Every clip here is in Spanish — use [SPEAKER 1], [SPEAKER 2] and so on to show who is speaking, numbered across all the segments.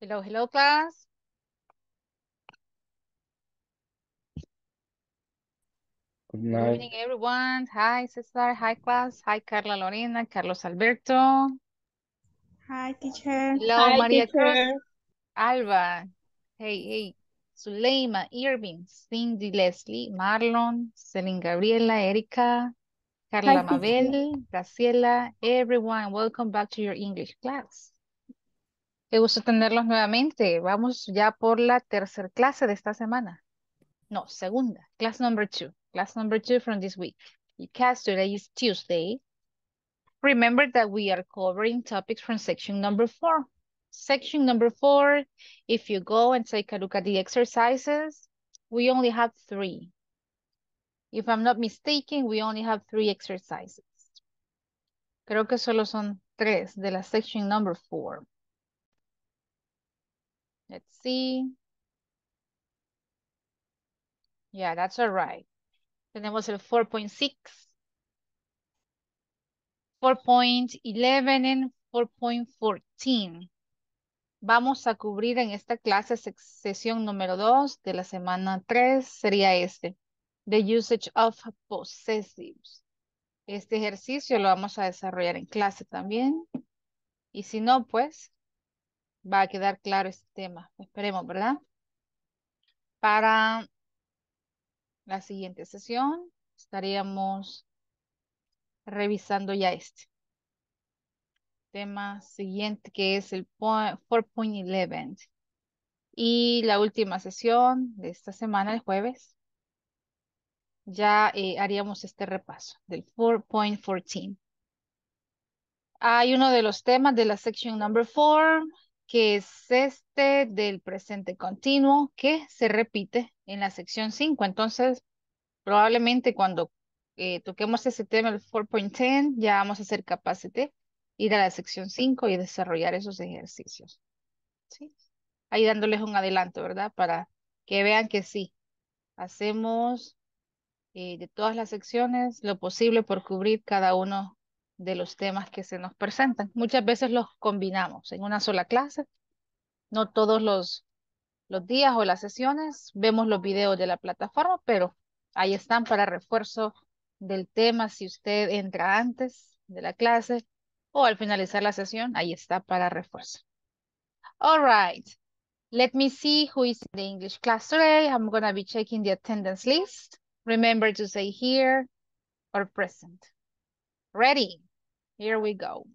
[SPEAKER 1] Hello, hello, class.
[SPEAKER 2] Good
[SPEAKER 1] Good
[SPEAKER 2] night.
[SPEAKER 1] evening, everyone. Hi, Cesar. Hi, class. Hi, Carla Lorena, Carlos Alberto.
[SPEAKER 3] Hi, teacher.
[SPEAKER 1] Hello,
[SPEAKER 4] Hi,
[SPEAKER 1] Maria Cruz.
[SPEAKER 4] teacher.
[SPEAKER 1] Alba. Hey, hey. Zuleima, Irving, Cindy, Leslie, Marlon, Celine Gabriela, Erika,
[SPEAKER 4] Hi,
[SPEAKER 1] Carla
[SPEAKER 4] teacher.
[SPEAKER 1] Mabel, Graciela, everyone. Welcome back to your English class. Qué gusto tenerlos nuevamente. Vamos ya por la tercera clase de esta semana. No, segunda. Class number 2. Class number 2 from this week. Because today is Tuesday. Remember that we are covering topics from section number 4. Section number 4, if you go and take a look at the exercises, we only have 3. If I'm not mistaken, we only have 3 exercises. Creo que solo son 3 de la section number 4. Let's see. Yeah, that's all right. Tenemos el 4.6, 4.11 and 4.14. Vamos a cubrir en esta clase sesión número 2 de la semana 3, sería este. The usage of possessives. Este ejercicio lo vamos a desarrollar en clase también. Y si no, pues va a quedar claro este tema. Esperemos, ¿verdad? Para la siguiente sesión estaríamos revisando ya este tema siguiente, que es el 4.11. Y la última sesión de esta semana, el jueves, ya haríamos este repaso del 4.14. Hay uno de los temas de la section number 4, que es este del presente continuo, que se repite en la sección 5. Entonces, probablemente cuando toquemos ese tema, el 4.10, ya vamos a ser capaces de ir a la sección 5 y desarrollar esos ejercicios. ¿Sí? Ahí dándoles un adelanto, ¿verdad? Para que vean que sí, hacemos de todas las secciones lo posible por cubrir cada uno de los temas que se nos presentan. Muchas veces los combinamos en una sola clase, no todos los días o las sesiones vemos los videos de la plataforma, pero ahí están para refuerzo del tema si usted entra antes de la clase o al finalizar la sesión, ahí está para refuerzo. All right. Let me see who is in the English class today. I'm going to be checking the attendance list. Remember to say here or present. Ready? Here we go.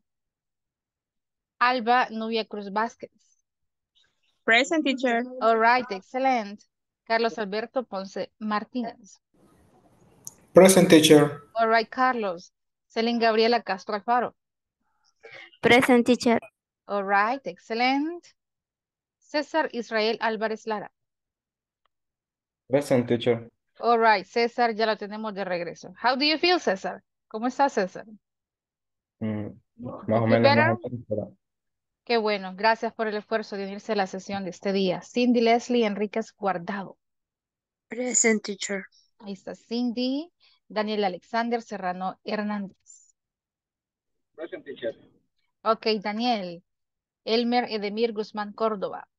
[SPEAKER 1] Alba Nubia Cruz Vázquez.
[SPEAKER 4] Present, teacher.
[SPEAKER 1] All right, excellent. Carlos Alberto Ponce Martínez.
[SPEAKER 2] Present, teacher.
[SPEAKER 1] All right, Carlos. Celine Gabriela Castro Alfaro.
[SPEAKER 3] Present, teacher.
[SPEAKER 1] All right, excellent. César Israel Álvarez Lara.
[SPEAKER 2] Present, teacher.
[SPEAKER 1] All right, César, ya lo tenemos de regreso. How do you feel, César? ¿Cómo está, César?
[SPEAKER 2] Más
[SPEAKER 1] You
[SPEAKER 2] o
[SPEAKER 1] feel
[SPEAKER 2] menos,
[SPEAKER 1] better?
[SPEAKER 2] más o menos.
[SPEAKER 1] Qué bueno, gracias por el esfuerzo de unirse a la sesión de este día. Cindy Leslie Enríquez Guardado.
[SPEAKER 3] Present, teacher.
[SPEAKER 1] Ahí está Cindy. Daniel Alexander Serrano Hernández.
[SPEAKER 2] Present, teacher.
[SPEAKER 1] Ok, Daniel. Elmer Edemir Guzmán Córdoba.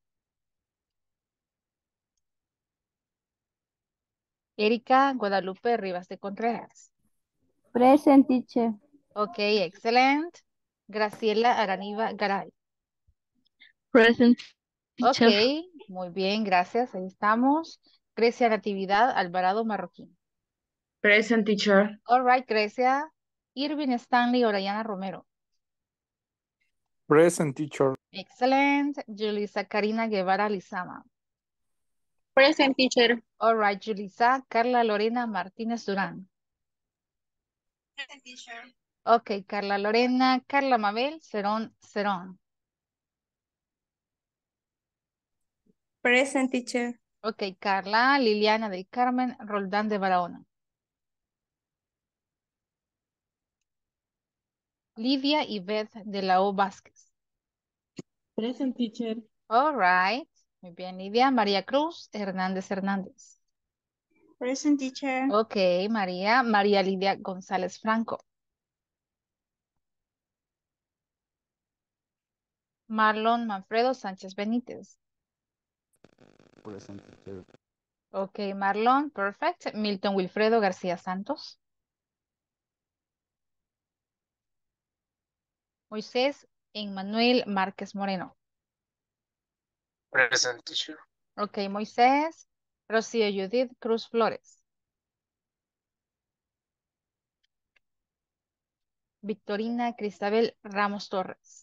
[SPEAKER 1] Erika Guadalupe Rivas de Contreras.
[SPEAKER 4] Present, teacher.
[SPEAKER 1] Ok, excelente. Graciela Araniva Garay.
[SPEAKER 4] Present,
[SPEAKER 1] Ok,
[SPEAKER 4] teacher.
[SPEAKER 1] muy bien, gracias. Ahí estamos. Grecia Natividad Alvarado Marroquín.
[SPEAKER 4] Present, teacher.
[SPEAKER 1] All right, Grecia. Irving Stanley Orellana Romero.
[SPEAKER 2] Present, teacher.
[SPEAKER 1] Excelente. Julissa Karina Guevara Lizama.
[SPEAKER 4] Present, teacher.
[SPEAKER 1] All right, Julissa Carla Lorena Martínez Durán.
[SPEAKER 3] Present, teacher.
[SPEAKER 1] Ok, Carla Lorena, Carla Mabel, Cerón, Cerón.
[SPEAKER 3] Present, teacher.
[SPEAKER 1] Ok, Carla, Liliana de Carmen, Roldán de Barahona. Lidia y Beth de la O Vázquez.
[SPEAKER 4] Present, teacher.
[SPEAKER 1] All right. Muy bien, Lidia. María Cruz, Hernández Hernández.
[SPEAKER 3] Present, teacher.
[SPEAKER 1] Ok, María. María Lidia González Franco. Marlon Manfredo Sánchez Benítez.
[SPEAKER 5] Present teacher.
[SPEAKER 1] Ok, Marlon, perfect. Milton Wilfredo García Santos. Moisés Emmanuel Márquez Moreno.
[SPEAKER 2] Present teacher.
[SPEAKER 1] Ok, Moisés. Rocío Judith Cruz Flores. Victorina Cristabel Ramos Torres.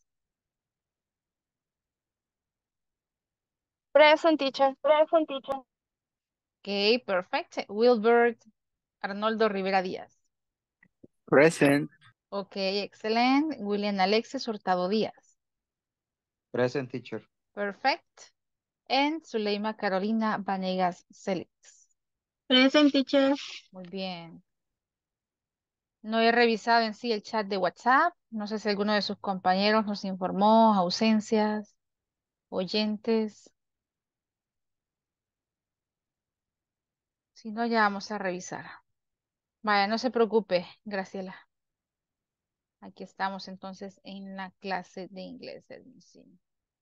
[SPEAKER 3] Present teacher. Present teacher.
[SPEAKER 1] Ok, perfect. Wilbert Arnoldo Rivera Díaz.
[SPEAKER 2] Present.
[SPEAKER 1] Ok, excelente. William Alexis Hurtado Díaz.
[SPEAKER 5] Present teacher.
[SPEAKER 1] Perfect. And Zuleima Carolina Vanegas Celix.
[SPEAKER 3] Present teacher.
[SPEAKER 1] Muy bien. No he revisado en sí el chat de WhatsApp. No sé si alguno de sus compañeros nos informó, ausencias, oyentes. Si no, ya vamos a revisar. Vaya, no se preocupe, Graciela. Aquí estamos entonces en la clase de inglés. Let me see.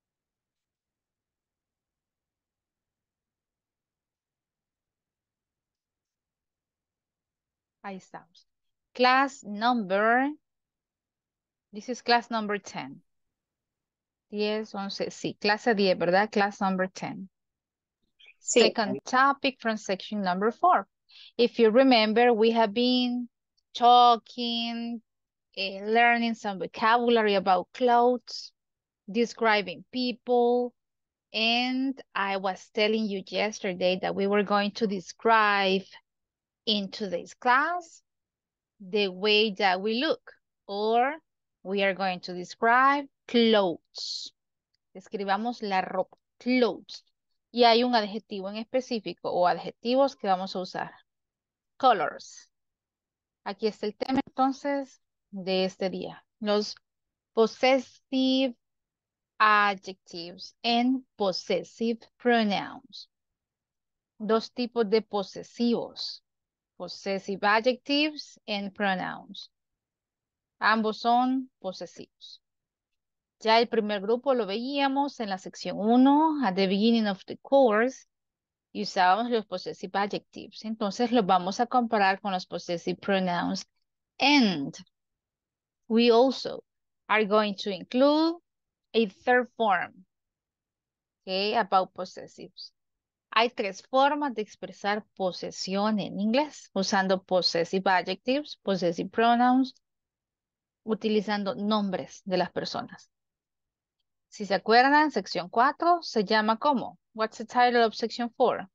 [SPEAKER 1] Ahí estamos. Class number. This is class number 10. 10, 11, sí, clase 10, ¿verdad? Class number 10.
[SPEAKER 3] Sí.
[SPEAKER 1] Second topic from section number 4. If you remember, we have been talking, learning some vocabulary about clothes, describing people, and I was telling you yesterday that we were going to describe in today's class the way that we look, or we are going to describe clothes. Describamos la ropa, clothes. Y hay un adjetivo en específico o adjetivos que vamos a usar. Colors. Aquí está el tema entonces de este día. Los possessive adjectives and possessive pronouns. Dos tipos de posesivos. Possessive adjectives and pronouns. Ambos son posesivos. Ya el primer grupo lo veíamos en la sección 1, at the beginning of the course, y usábamos los possessive adjectives. Entonces los vamos a comparar con los possessive pronouns. And we also are going to include a third form, okay, about possessives. Hay tres formas de expresar posesión en inglés, usando possessive adjectives, possessive pronouns, utilizando nombres de las personas. Si se acuerdan, sección 4 se llama ¿cómo? What's the title of section 4?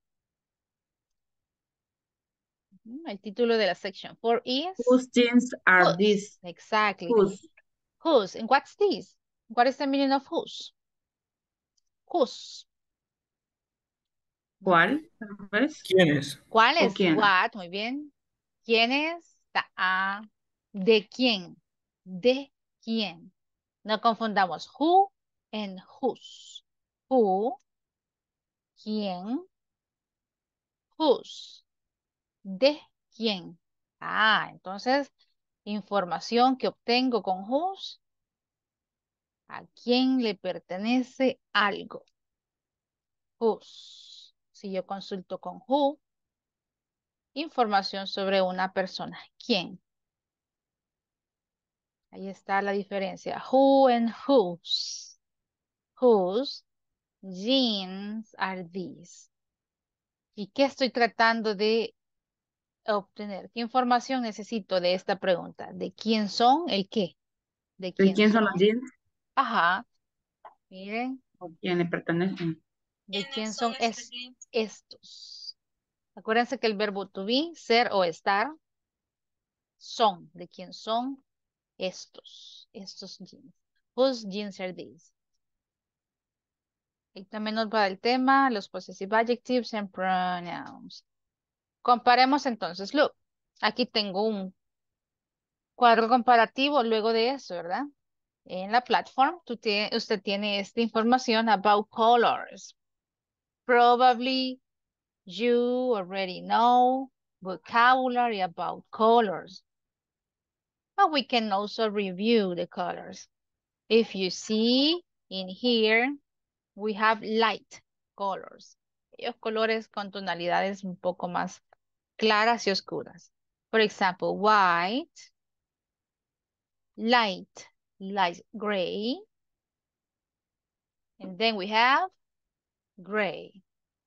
[SPEAKER 1] El título de la section 4 is
[SPEAKER 4] Whose jeans are
[SPEAKER 1] whose.
[SPEAKER 4] these?
[SPEAKER 1] Exactly.
[SPEAKER 4] Whose?
[SPEAKER 1] Whose. And what's this? What is the meaning of whose? Whose.
[SPEAKER 4] ¿Cuál? ¿Ves?
[SPEAKER 2] ¿Quién es?
[SPEAKER 1] ¿Cuál
[SPEAKER 4] ¿O
[SPEAKER 1] es?
[SPEAKER 4] quién?
[SPEAKER 1] What. Muy bien. ¿Quién es? ¿De quién? ¿De quién? No confundamos who and whose. Who. ¿Quién? Whose. ¿De quién? Entonces, información que obtengo con whose. ¿A quién le pertenece algo? Whose. Si yo consulto con who, información sobre una persona. ¿Quién? Ahí está la diferencia. Who and whose. Whose jeans are these? ¿Y qué estoy tratando de obtener? ¿Qué información necesito de esta pregunta? ¿De quién son? ¿El qué? ¿De
[SPEAKER 4] ¿De
[SPEAKER 1] quién
[SPEAKER 4] quién
[SPEAKER 1] son?
[SPEAKER 4] son los jeans?
[SPEAKER 1] Ajá. Miren,
[SPEAKER 4] ¿O quién le pertenecen?
[SPEAKER 1] ¿de quién son estos? Acuérdense que el verbo to be, ser o estar, son. ¿De quién son estos? Estos jeans. Whose jeans are these? Y también nos va el tema, los possessive adjectives and pronouns. Comparemos entonces. Look, aquí tengo un cuadro comparativo luego de eso, ¿verdad? En la platform, usted tiene esta información about colors. Probably you already know vocabulary about colors. But we can also review the colors. If you see In here, we have light colors. Aquellos colores con tonalidades un poco más claras y oscuras. For example, white, light gray. And then we have gray.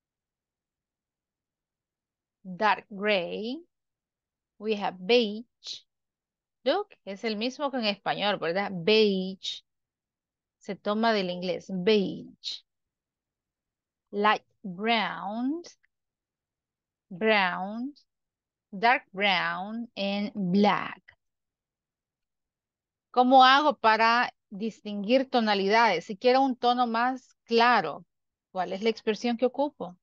[SPEAKER 1] Dark gray. We have beige. Look, es el mismo que en español, ¿verdad? Beige. Se toma del inglés. Beige. Light brown. Brown. Dark brown and black. ¿Cómo hago para distinguir tonalidades? Si quiero un tono más claro, ¿cuál es la expresión que ocupo?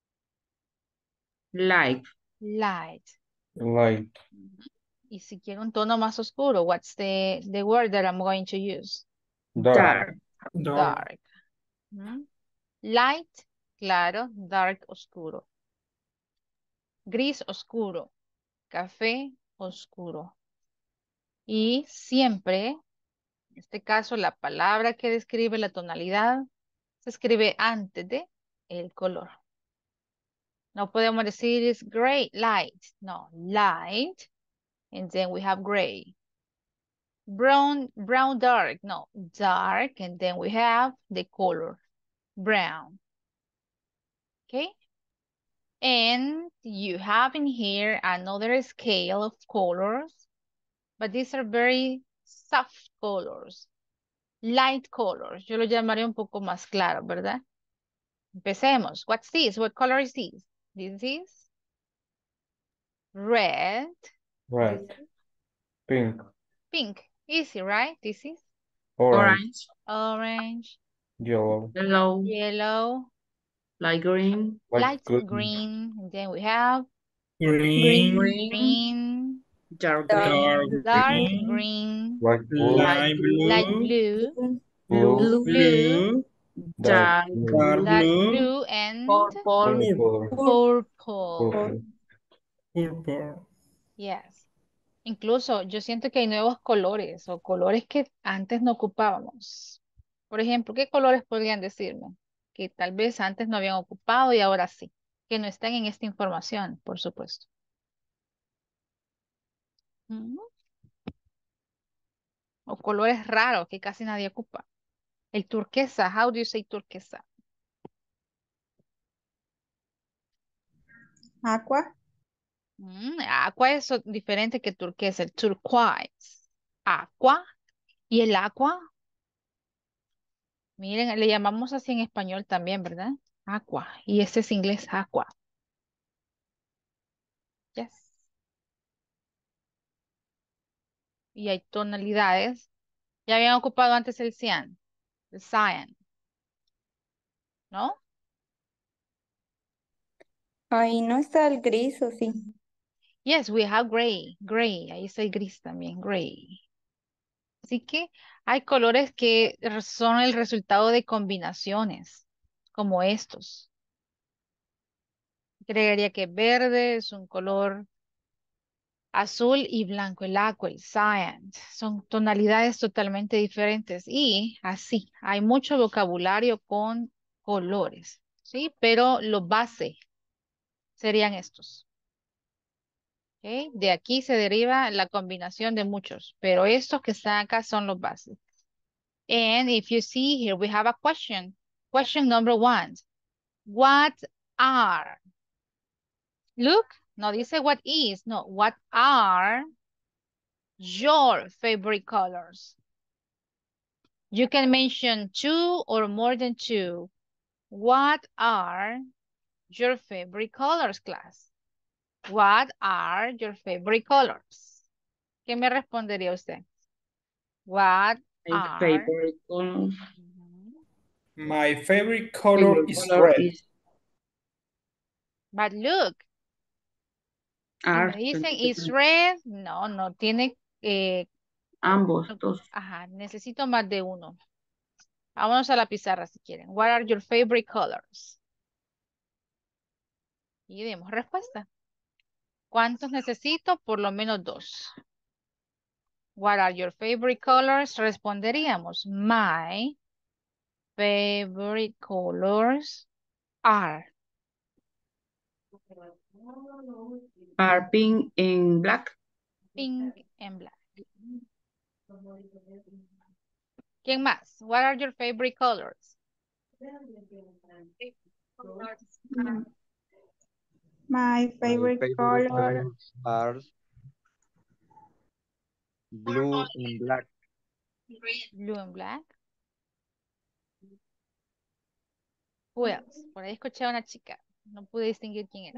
[SPEAKER 4] Light.
[SPEAKER 1] Light.
[SPEAKER 6] Light.
[SPEAKER 1] Y si quiero un tono más oscuro, what's the word that I'm going to use?
[SPEAKER 6] Dark.
[SPEAKER 1] Dark. Light, claro. Dark, oscuro. Gris, oscuro. Café, oscuro. Y siempre, en este caso, la palabra que describe la tonalidad se escribe antes de el color. No podemos decir it's gray, light. No, light. And then we have gray. Brown, dark. No, dark. And then we have the color, brown. Okay. And you have in here another scale of colors, but these are very soft colors, light colors. Yo lo llamaré un poco más claro, ¿verdad? Empecemos. What's this? What color is this? This is red.
[SPEAKER 6] Red.
[SPEAKER 1] This is
[SPEAKER 6] Pink.
[SPEAKER 1] pink. Easy, right? This is
[SPEAKER 6] Orange.
[SPEAKER 1] orange,
[SPEAKER 6] Yellow.
[SPEAKER 4] Yellow.
[SPEAKER 1] yellow,
[SPEAKER 4] Light green.
[SPEAKER 1] light
[SPEAKER 6] Green.
[SPEAKER 1] green. And then we have
[SPEAKER 7] Green,
[SPEAKER 1] green,
[SPEAKER 4] Dark
[SPEAKER 7] dark
[SPEAKER 4] green.
[SPEAKER 1] dark
[SPEAKER 7] green,
[SPEAKER 1] green,
[SPEAKER 6] Light blue.
[SPEAKER 7] light
[SPEAKER 1] light
[SPEAKER 7] blue,
[SPEAKER 1] blue,
[SPEAKER 6] Blue.
[SPEAKER 1] blue,
[SPEAKER 6] Dark
[SPEAKER 4] Dark
[SPEAKER 6] blue.
[SPEAKER 7] dark
[SPEAKER 1] dark
[SPEAKER 7] blue,
[SPEAKER 1] blue, and
[SPEAKER 4] purple.
[SPEAKER 6] Purple.
[SPEAKER 1] purple.
[SPEAKER 7] purple.
[SPEAKER 1] Yes. Incluso yo siento que hay nuevos colores o colores que antes no ocupábamos. Por ejemplo, ¿qué colores podrían decirme? Que tal vez antes no habían ocupado y ahora sí. Que no están en esta información, por supuesto. Ujú. O colores raros que casi nadie ocupa. El turquesa, how do you say turquesa?
[SPEAKER 3] Aqua.
[SPEAKER 1] Aqua es diferente que turquesa, el turquoise. Aqua. ¿Y el aqua? Miren, le llamamos así en español también, ¿verdad? Aqua. Y este es inglés, aqua. Yes. Y hay tonalidades. Ya habían ocupado antes el cyan, el cyan, ¿no?
[SPEAKER 3] Ahí no está el gris, ¿o sí?
[SPEAKER 1] Yes, we have gray, gray. Ahí está el gris también, gray. Así que hay colores que son el resultado de combinaciones, como estos. Creería que verde es un color azul y blanco, el aqua, el cyan. Son tonalidades totalmente diferentes y así, hay mucho vocabulario con colores, ¿sí? Pero lo base serían estos. ¿Ok? De aquí se deriva la combinación de muchos, pero estos que están acá son los bases. And if you see here, we have a question. Question number 1. What are? Look, no dice what is, no. What are your favorite colors? You can mention 2 or more than 2. What are your favorite colors, class? What are your favorite colors? ¿Qué me respondería usted? What
[SPEAKER 4] My
[SPEAKER 1] are?
[SPEAKER 4] favorite color.
[SPEAKER 7] My favorite color
[SPEAKER 4] Favorite
[SPEAKER 7] is
[SPEAKER 4] color
[SPEAKER 7] red.
[SPEAKER 4] is
[SPEAKER 1] But look, si
[SPEAKER 4] are.
[SPEAKER 1] me dicen is red, no, no tiene,
[SPEAKER 4] Ambos, dos.
[SPEAKER 1] ajá, necesito más de uno. Vámonos a la pizarra si quieren. What are your favorite colors? Y demos respuesta. ¿Cuántos necesito? Por lo menos 2. What are your favorite colors? Responderíamos my favorite colors are?
[SPEAKER 4] Are pink and black.
[SPEAKER 1] Pink and black. ¿Quién más? What are your favorite colors?
[SPEAKER 3] My
[SPEAKER 5] My
[SPEAKER 3] favorite
[SPEAKER 5] favorite
[SPEAKER 3] color,
[SPEAKER 5] colors are blue and black.
[SPEAKER 1] Blue and black. Who else? Por ahí escuché a una chica. No pude distinguir quién era.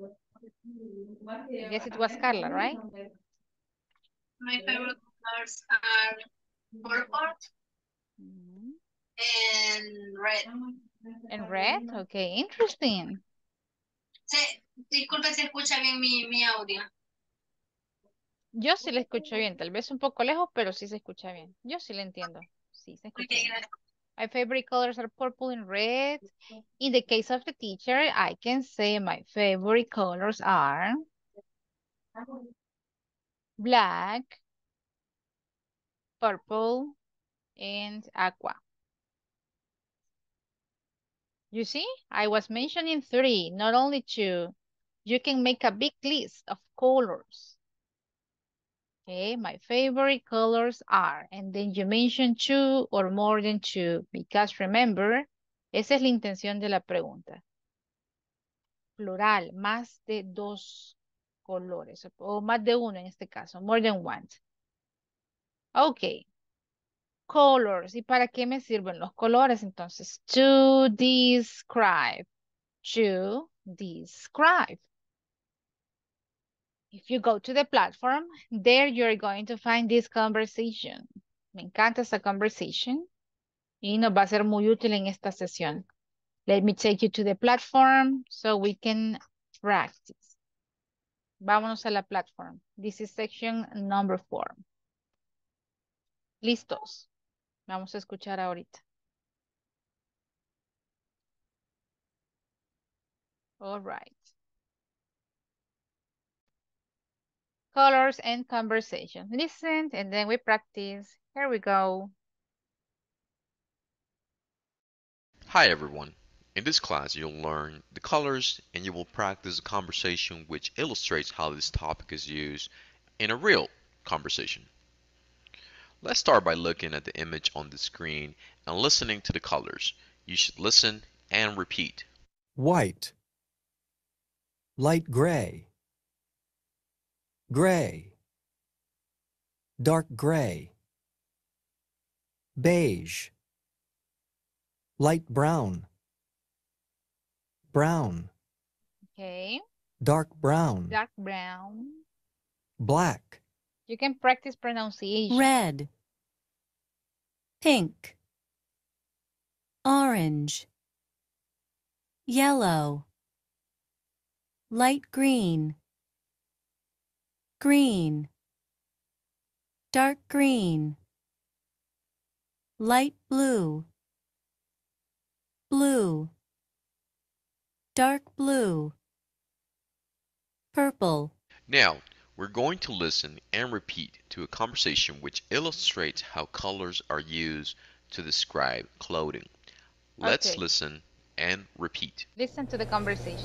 [SPEAKER 1] I guess it was Carla, right?
[SPEAKER 8] My favorite colors are purple
[SPEAKER 1] Mhm.
[SPEAKER 8] and red.
[SPEAKER 1] And red? Okay, interesting.
[SPEAKER 8] Disculpe si escucha bien mi audio.
[SPEAKER 1] Yo sí le escucho bien, tal vez un poco lejos, pero sí se escucha bien. Yo sí le entiendo. Sí, se escucha bien.
[SPEAKER 8] Gracias.
[SPEAKER 1] My favorite colors are purple and red. In the case of the teacher, I can say my favorite colors are black, purple, and aqua. You see, I was mentioning 3, not only 2. You can make a big list of colors. Okay, my favorite colors are, and then you mention 2 or more than 2, because remember, esa es la intención de la pregunta. Plural, más de 2 colores, o más de uno en este caso, more than one. Ok, colors, ¿y para qué me sirven los colores? Entonces, to describe, to describe. If you go to the platform, there you're going to find this conversation. Me encanta esta conversation y nos va a ser muy útil en esta sesión. Let me take you to the platform so we can practice. Vámonos a la platform. This is section number 4. Listos. Vamos a escuchar ahorita. All right. Colors and conversation. Listen and then we practice. Here we go.
[SPEAKER 9] Hi everyone. In this class you'll learn the colors and you will practice a conversation which illustrates how this topic is used in a real conversation. Let's start by looking at the image on the screen and listening to the colors. You should listen and repeat.
[SPEAKER 10] White, light gray, gray, dark gray, beige, light brown, brown,
[SPEAKER 1] Okay.
[SPEAKER 10] dark brown,
[SPEAKER 1] Dark brown.
[SPEAKER 10] black,
[SPEAKER 1] You can practice pronunciation.
[SPEAKER 11] Red, pink, orange, yellow, light green, green, dark green, light blue, blue, dark blue, purple.
[SPEAKER 9] Now, we're going to listen and repeat to a conversation which illustrates how colors are used to describe clothing. Let's
[SPEAKER 1] Okay.
[SPEAKER 9] listen and repeat.
[SPEAKER 1] Listen to the conversation.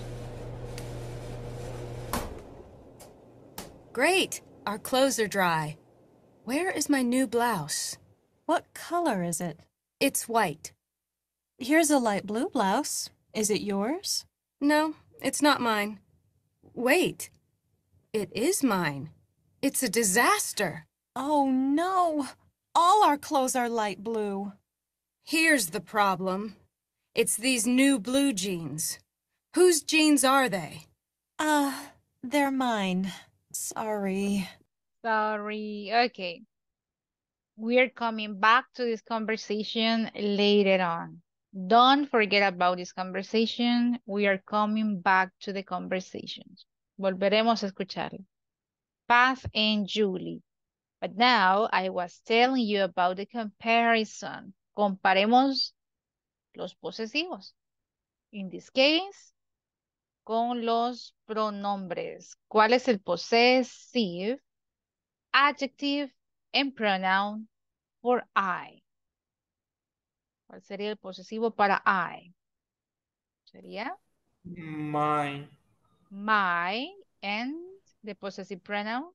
[SPEAKER 11] Great, our clothes are dry. Where is my new blouse? What color is it? It's white. Here's a light blue blouse. Is it yours? No, it's not mine. Wait, it is mine. It's a disaster. Oh no, all our clothes are light blue. Here's the problem. It's these new blue jeans. Whose jeans are they? They're mine. Sorry.
[SPEAKER 1] Sorry. Okay. We're coming back to this conversation later on. Don't forget about this conversation. We are coming back to the conversation. Volveremos a escucharlo. Paz and Julie. But now I was telling you about the comparison. Comparemos los posesivos. In this case, con los pronombres. ¿Cuál es el possessive, adjective, and pronoun for I? ¿Cuál sería el posesivo para I? Sería
[SPEAKER 7] My.
[SPEAKER 1] my, and the possessive pronoun.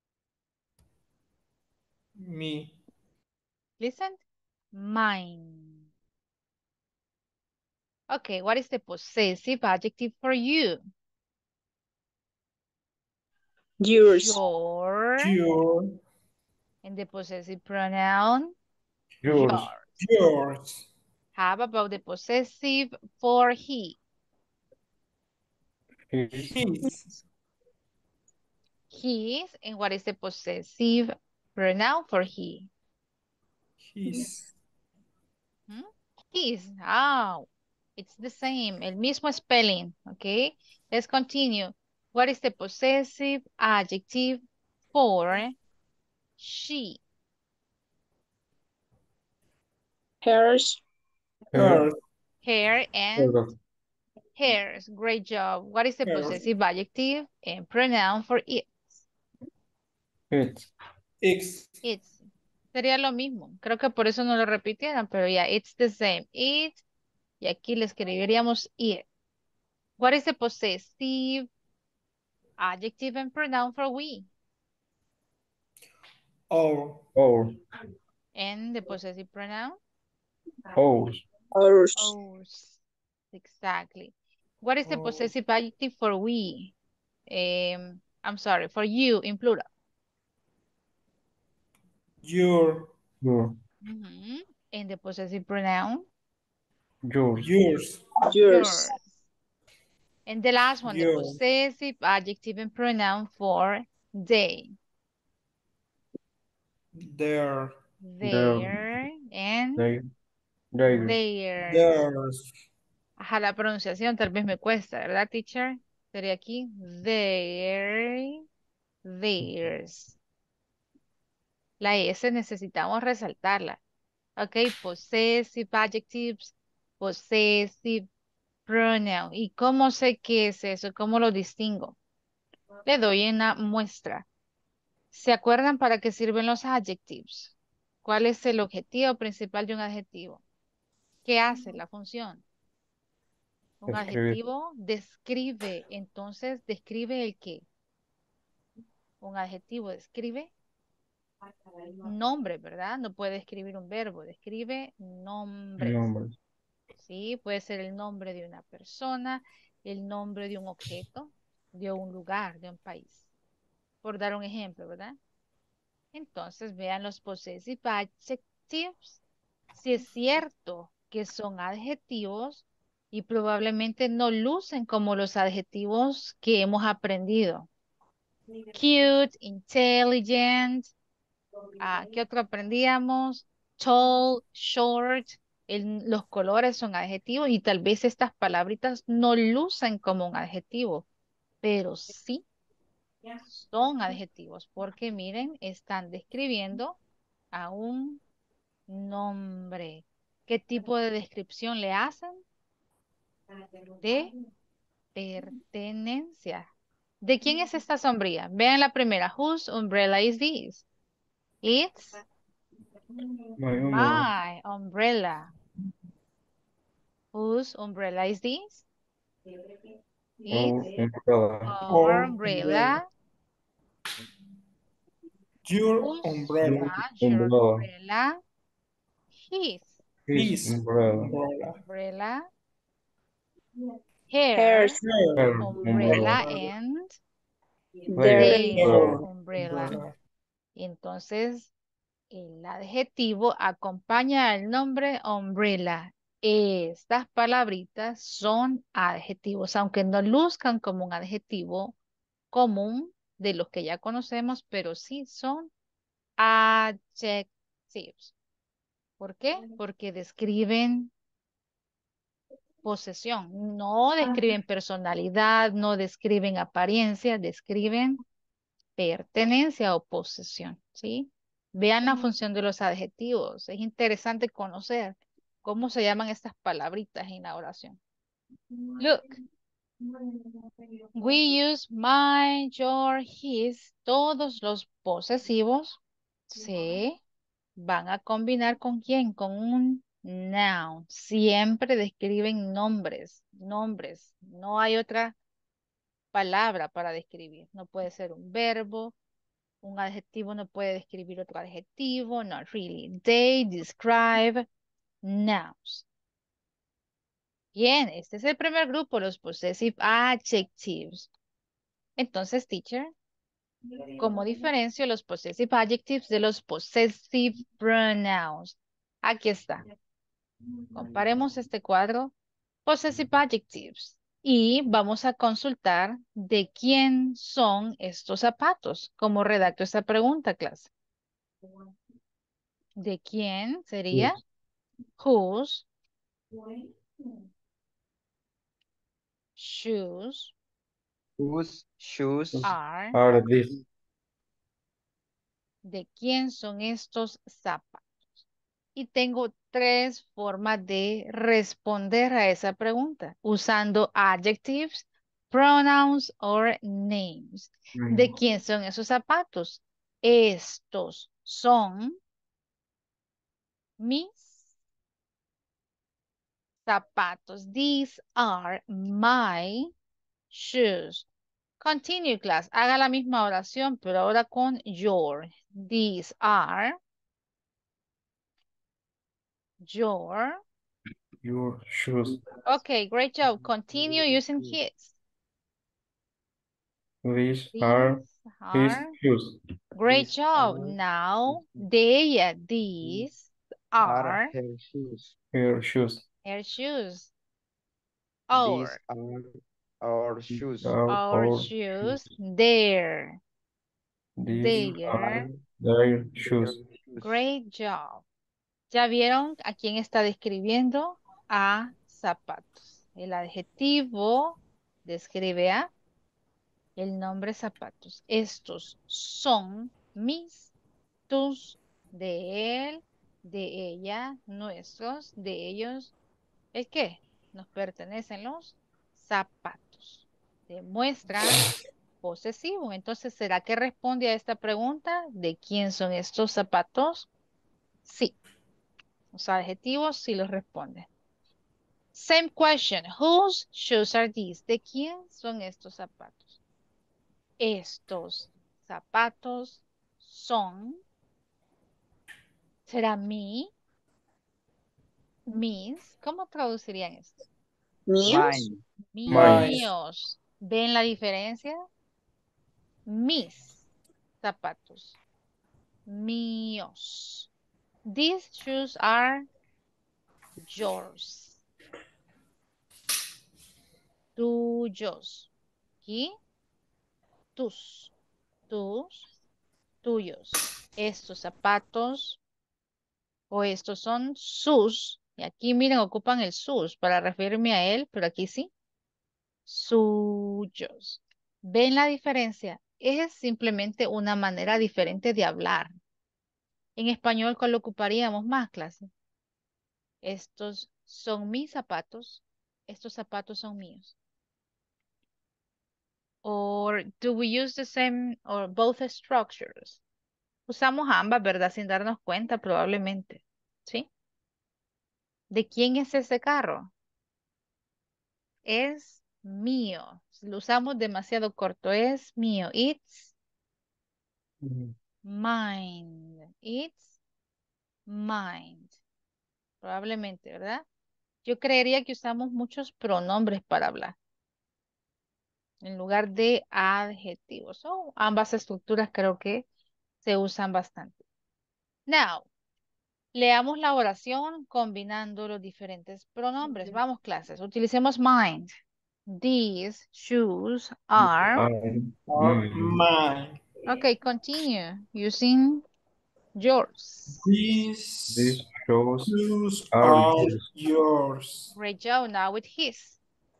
[SPEAKER 7] Me.
[SPEAKER 1] Listen. Mine. Okay, what is the possessive adjective for you?
[SPEAKER 3] Yours.
[SPEAKER 1] Your.
[SPEAKER 7] Your.
[SPEAKER 1] And the possessive pronoun.
[SPEAKER 6] Yours.
[SPEAKER 7] Yours.
[SPEAKER 1] How about the possessive for he?
[SPEAKER 6] His.
[SPEAKER 7] His.
[SPEAKER 1] His. And what is the possessive pronoun for he?
[SPEAKER 7] His.
[SPEAKER 1] Hmm? His. Oh, it's the same. El mismo spelling. Okay. Let's continue. What is the possessive adjective for she?
[SPEAKER 3] Hers.
[SPEAKER 6] Her.
[SPEAKER 7] Her.
[SPEAKER 1] Her and
[SPEAKER 6] Her.
[SPEAKER 1] hers. Great job. What is the
[SPEAKER 7] Hers.
[SPEAKER 1] possessive adjective and pronoun for it?
[SPEAKER 6] It.
[SPEAKER 7] It's.
[SPEAKER 1] It's. Sería lo mismo. Creo que por eso no lo repitieron, pero ya, it's the same. It. Y aquí le escribiríamos it. What is the possessive adjective and pronoun for we?
[SPEAKER 7] Our.
[SPEAKER 6] Our.
[SPEAKER 1] And the possessive pronoun?
[SPEAKER 6] Ours.
[SPEAKER 3] Ours.
[SPEAKER 1] Ours. Exactly. What is the
[SPEAKER 7] Oh.
[SPEAKER 1] possessive adjective for we? I'm sorry, for you in plural.
[SPEAKER 7] Your.
[SPEAKER 6] Your.
[SPEAKER 1] Mhm. And the possessive pronoun?
[SPEAKER 6] Yours.
[SPEAKER 7] Yours.
[SPEAKER 3] Yours.
[SPEAKER 1] And the last one, the
[SPEAKER 7] Yours.
[SPEAKER 1] possessive adjective and pronoun for they.
[SPEAKER 7] Their.
[SPEAKER 1] Their and
[SPEAKER 6] They. Theirs.
[SPEAKER 1] theirs.
[SPEAKER 7] Theirs.
[SPEAKER 1] Ajá, la pronunciación tal vez me cuesta, ¿verdad, teacher? Sería aquí, their, theirs. La S necesitamos resaltarla. Ok, possessive adjectives, possessive pronoun. ¿Y cómo sé qué es eso? ¿Cómo lo distingo? Le doy una muestra. ¿Se acuerdan para qué sirven los adjectives? ¿Cuál es el objetivo principal de un adjetivo? ¿Qué hace la función? Un
[SPEAKER 6] Escribir.
[SPEAKER 1] adjetivo describe, entonces describe el qué. Un adjetivo describe nombre, ¿verdad? No puede escribir un verbo, describe nombres.
[SPEAKER 6] Nombres.
[SPEAKER 1] Sí, puede ser el nombre de una persona, el nombre de un objeto, de un lugar, de un país. Por dar un ejemplo, ¿verdad? Entonces vean los possessive adjectives. Si es cierto que son adjetivos y probablemente no lucen como los adjetivos que hemos aprendido. Cute, intelligent. ¿Qué otro aprendíamos? Tall, short. Los colores son adjetivos y tal vez estas palabritas no lucen como un adjetivo, pero sí son adjetivos porque miren, están describiendo a un nombre. ¿Qué tipo de descripción le hacen? De pertenencia. ¿De quién es esta sombrilla? Vean la primera. Whose umbrella is this? It's
[SPEAKER 6] My umbrella.
[SPEAKER 1] my umbrella. Whose umbrella is this?
[SPEAKER 6] Our
[SPEAKER 1] It's
[SPEAKER 6] umbrella.
[SPEAKER 1] our umbrella.
[SPEAKER 7] Your
[SPEAKER 1] Whose?
[SPEAKER 7] umbrella.
[SPEAKER 1] Your
[SPEAKER 6] Umbrella.
[SPEAKER 1] umbrella. His
[SPEAKER 6] His
[SPEAKER 7] His
[SPEAKER 6] umbrella.
[SPEAKER 7] umbrella.
[SPEAKER 1] umbrella. Her
[SPEAKER 3] Hers.
[SPEAKER 6] Her
[SPEAKER 1] umbrella
[SPEAKER 6] umbrella.
[SPEAKER 1] and
[SPEAKER 3] Their.
[SPEAKER 1] their
[SPEAKER 6] Their
[SPEAKER 1] umbrella.
[SPEAKER 7] Umbrella.
[SPEAKER 1] Entonces, el adjetivo acompaña al nombre umbrella. Estas palabritas son adjetivos, aunque no luzcan como un adjetivo común de los que ya conocemos, pero sí son adjectives. ¿Por qué? Porque describen posesión, no describen personalidad, no describen apariencia, describen pertenencia o posesión, ¿sí? Vean la función de los adjetivos. Es interesante conocer cómo se llaman estas palabritas en la oración. Look, we use my, your, his. Todos los posesivos se van a combinar ¿con quién? Con un noun. Siempre describen nombres, nombres. No hay otra palabra para describir. No puede ser un verbo, un adjetivo no puede describir otro adjetivo. Not really. They describe nouns. Bien, este es el primer grupo, los possessive adjectives. Entonces, teacher, ¿cómo diferencio los possessive adjectives de los possessive pronouns? Aquí está. Comparemos este cuadro. Possessive adjectives. Y vamos a consultar de quién son estos zapatos. ¿Cómo redacto esta pregunta, clase? ¿De quién sería? Whose shoes
[SPEAKER 5] Whose shoes
[SPEAKER 1] are?
[SPEAKER 6] Are these?
[SPEAKER 1] ¿De quién son estos zapatos? Y tengo tres formas de responder a esa pregunta, usando adjectives, pronouns or names. ¿De quién son esos zapatos? Estos son mis zapatos. These are my shoes. Continue, class. Haga la misma oración, pero ahora con your. These are your.
[SPEAKER 6] Your shoes.
[SPEAKER 1] Okay, great job. Continue using his.
[SPEAKER 6] These
[SPEAKER 1] These
[SPEAKER 6] are his
[SPEAKER 1] are.
[SPEAKER 6] shoes.
[SPEAKER 1] Great
[SPEAKER 5] These
[SPEAKER 1] job.
[SPEAKER 5] are
[SPEAKER 1] Now, these
[SPEAKER 5] are
[SPEAKER 1] are
[SPEAKER 5] her shoes.
[SPEAKER 6] Her shoes.
[SPEAKER 1] her shoes.
[SPEAKER 5] These
[SPEAKER 1] Our,
[SPEAKER 5] are our shoes.
[SPEAKER 1] our
[SPEAKER 6] Our
[SPEAKER 1] shoes. Their,
[SPEAKER 6] These
[SPEAKER 1] their.
[SPEAKER 6] are their shoes.
[SPEAKER 1] Great job. ¿Ya vieron a quién está describiendo? A zapatos. El adjetivo describe a el nombre zapatos. Estos son mis, tus, de él, de ella, nuestros, de ellos. ¿El qué? Nos pertenecen los zapatos. Demuestra posesivo. Entonces, ¿será que responde a esta pregunta? ¿De quién son estos zapatos? Sí. Los adjetivos sí los responden. Same question. Whose shoes are these? ¿De quién son estos zapatos? Estos zapatos son. ¿Será mi? Mis. ¿Cómo traducirían esto?
[SPEAKER 3] Míos.
[SPEAKER 2] Mine.
[SPEAKER 1] Míos. ¿Ven la diferencia? Mis zapatos. Míos. These shoes are yours. Tuyos. Y tus. Tus. Tuyos. Estos zapatos o estos son sus. Y aquí miren, ocupan el sus para referirme a él, pero aquí sí. Suyos. ¿Ven la diferencia? Es simplemente una manera diferente de hablar. En español, ¿cuál ocuparíamos más, clase? Estos son mis zapatos. Estos zapatos son míos. Or do we use the same or both structures? Usamos ambas, ¿verdad? Sin darnos cuenta, probablemente. ¿Sí? ¿De quién es ese carro? Es mío. Lo usamos demasiado corto. Es mío. It's mine. It's mine. Probablemente, ¿verdad? Yo creería que usamos muchos pronombres para hablar. En lugar de adjetivos. Ambas estructuras creo que se usan bastante. Now, leamos la oración combinando los diferentes pronombres. Vamos, clases. Utilicemos mine. These shoes are.
[SPEAKER 7] Mine.
[SPEAKER 1] Okay, continue using yours.
[SPEAKER 7] These
[SPEAKER 6] shoes
[SPEAKER 7] shoes
[SPEAKER 6] are
[SPEAKER 7] are
[SPEAKER 6] yours.
[SPEAKER 7] yours.
[SPEAKER 1] Great job. Now with his.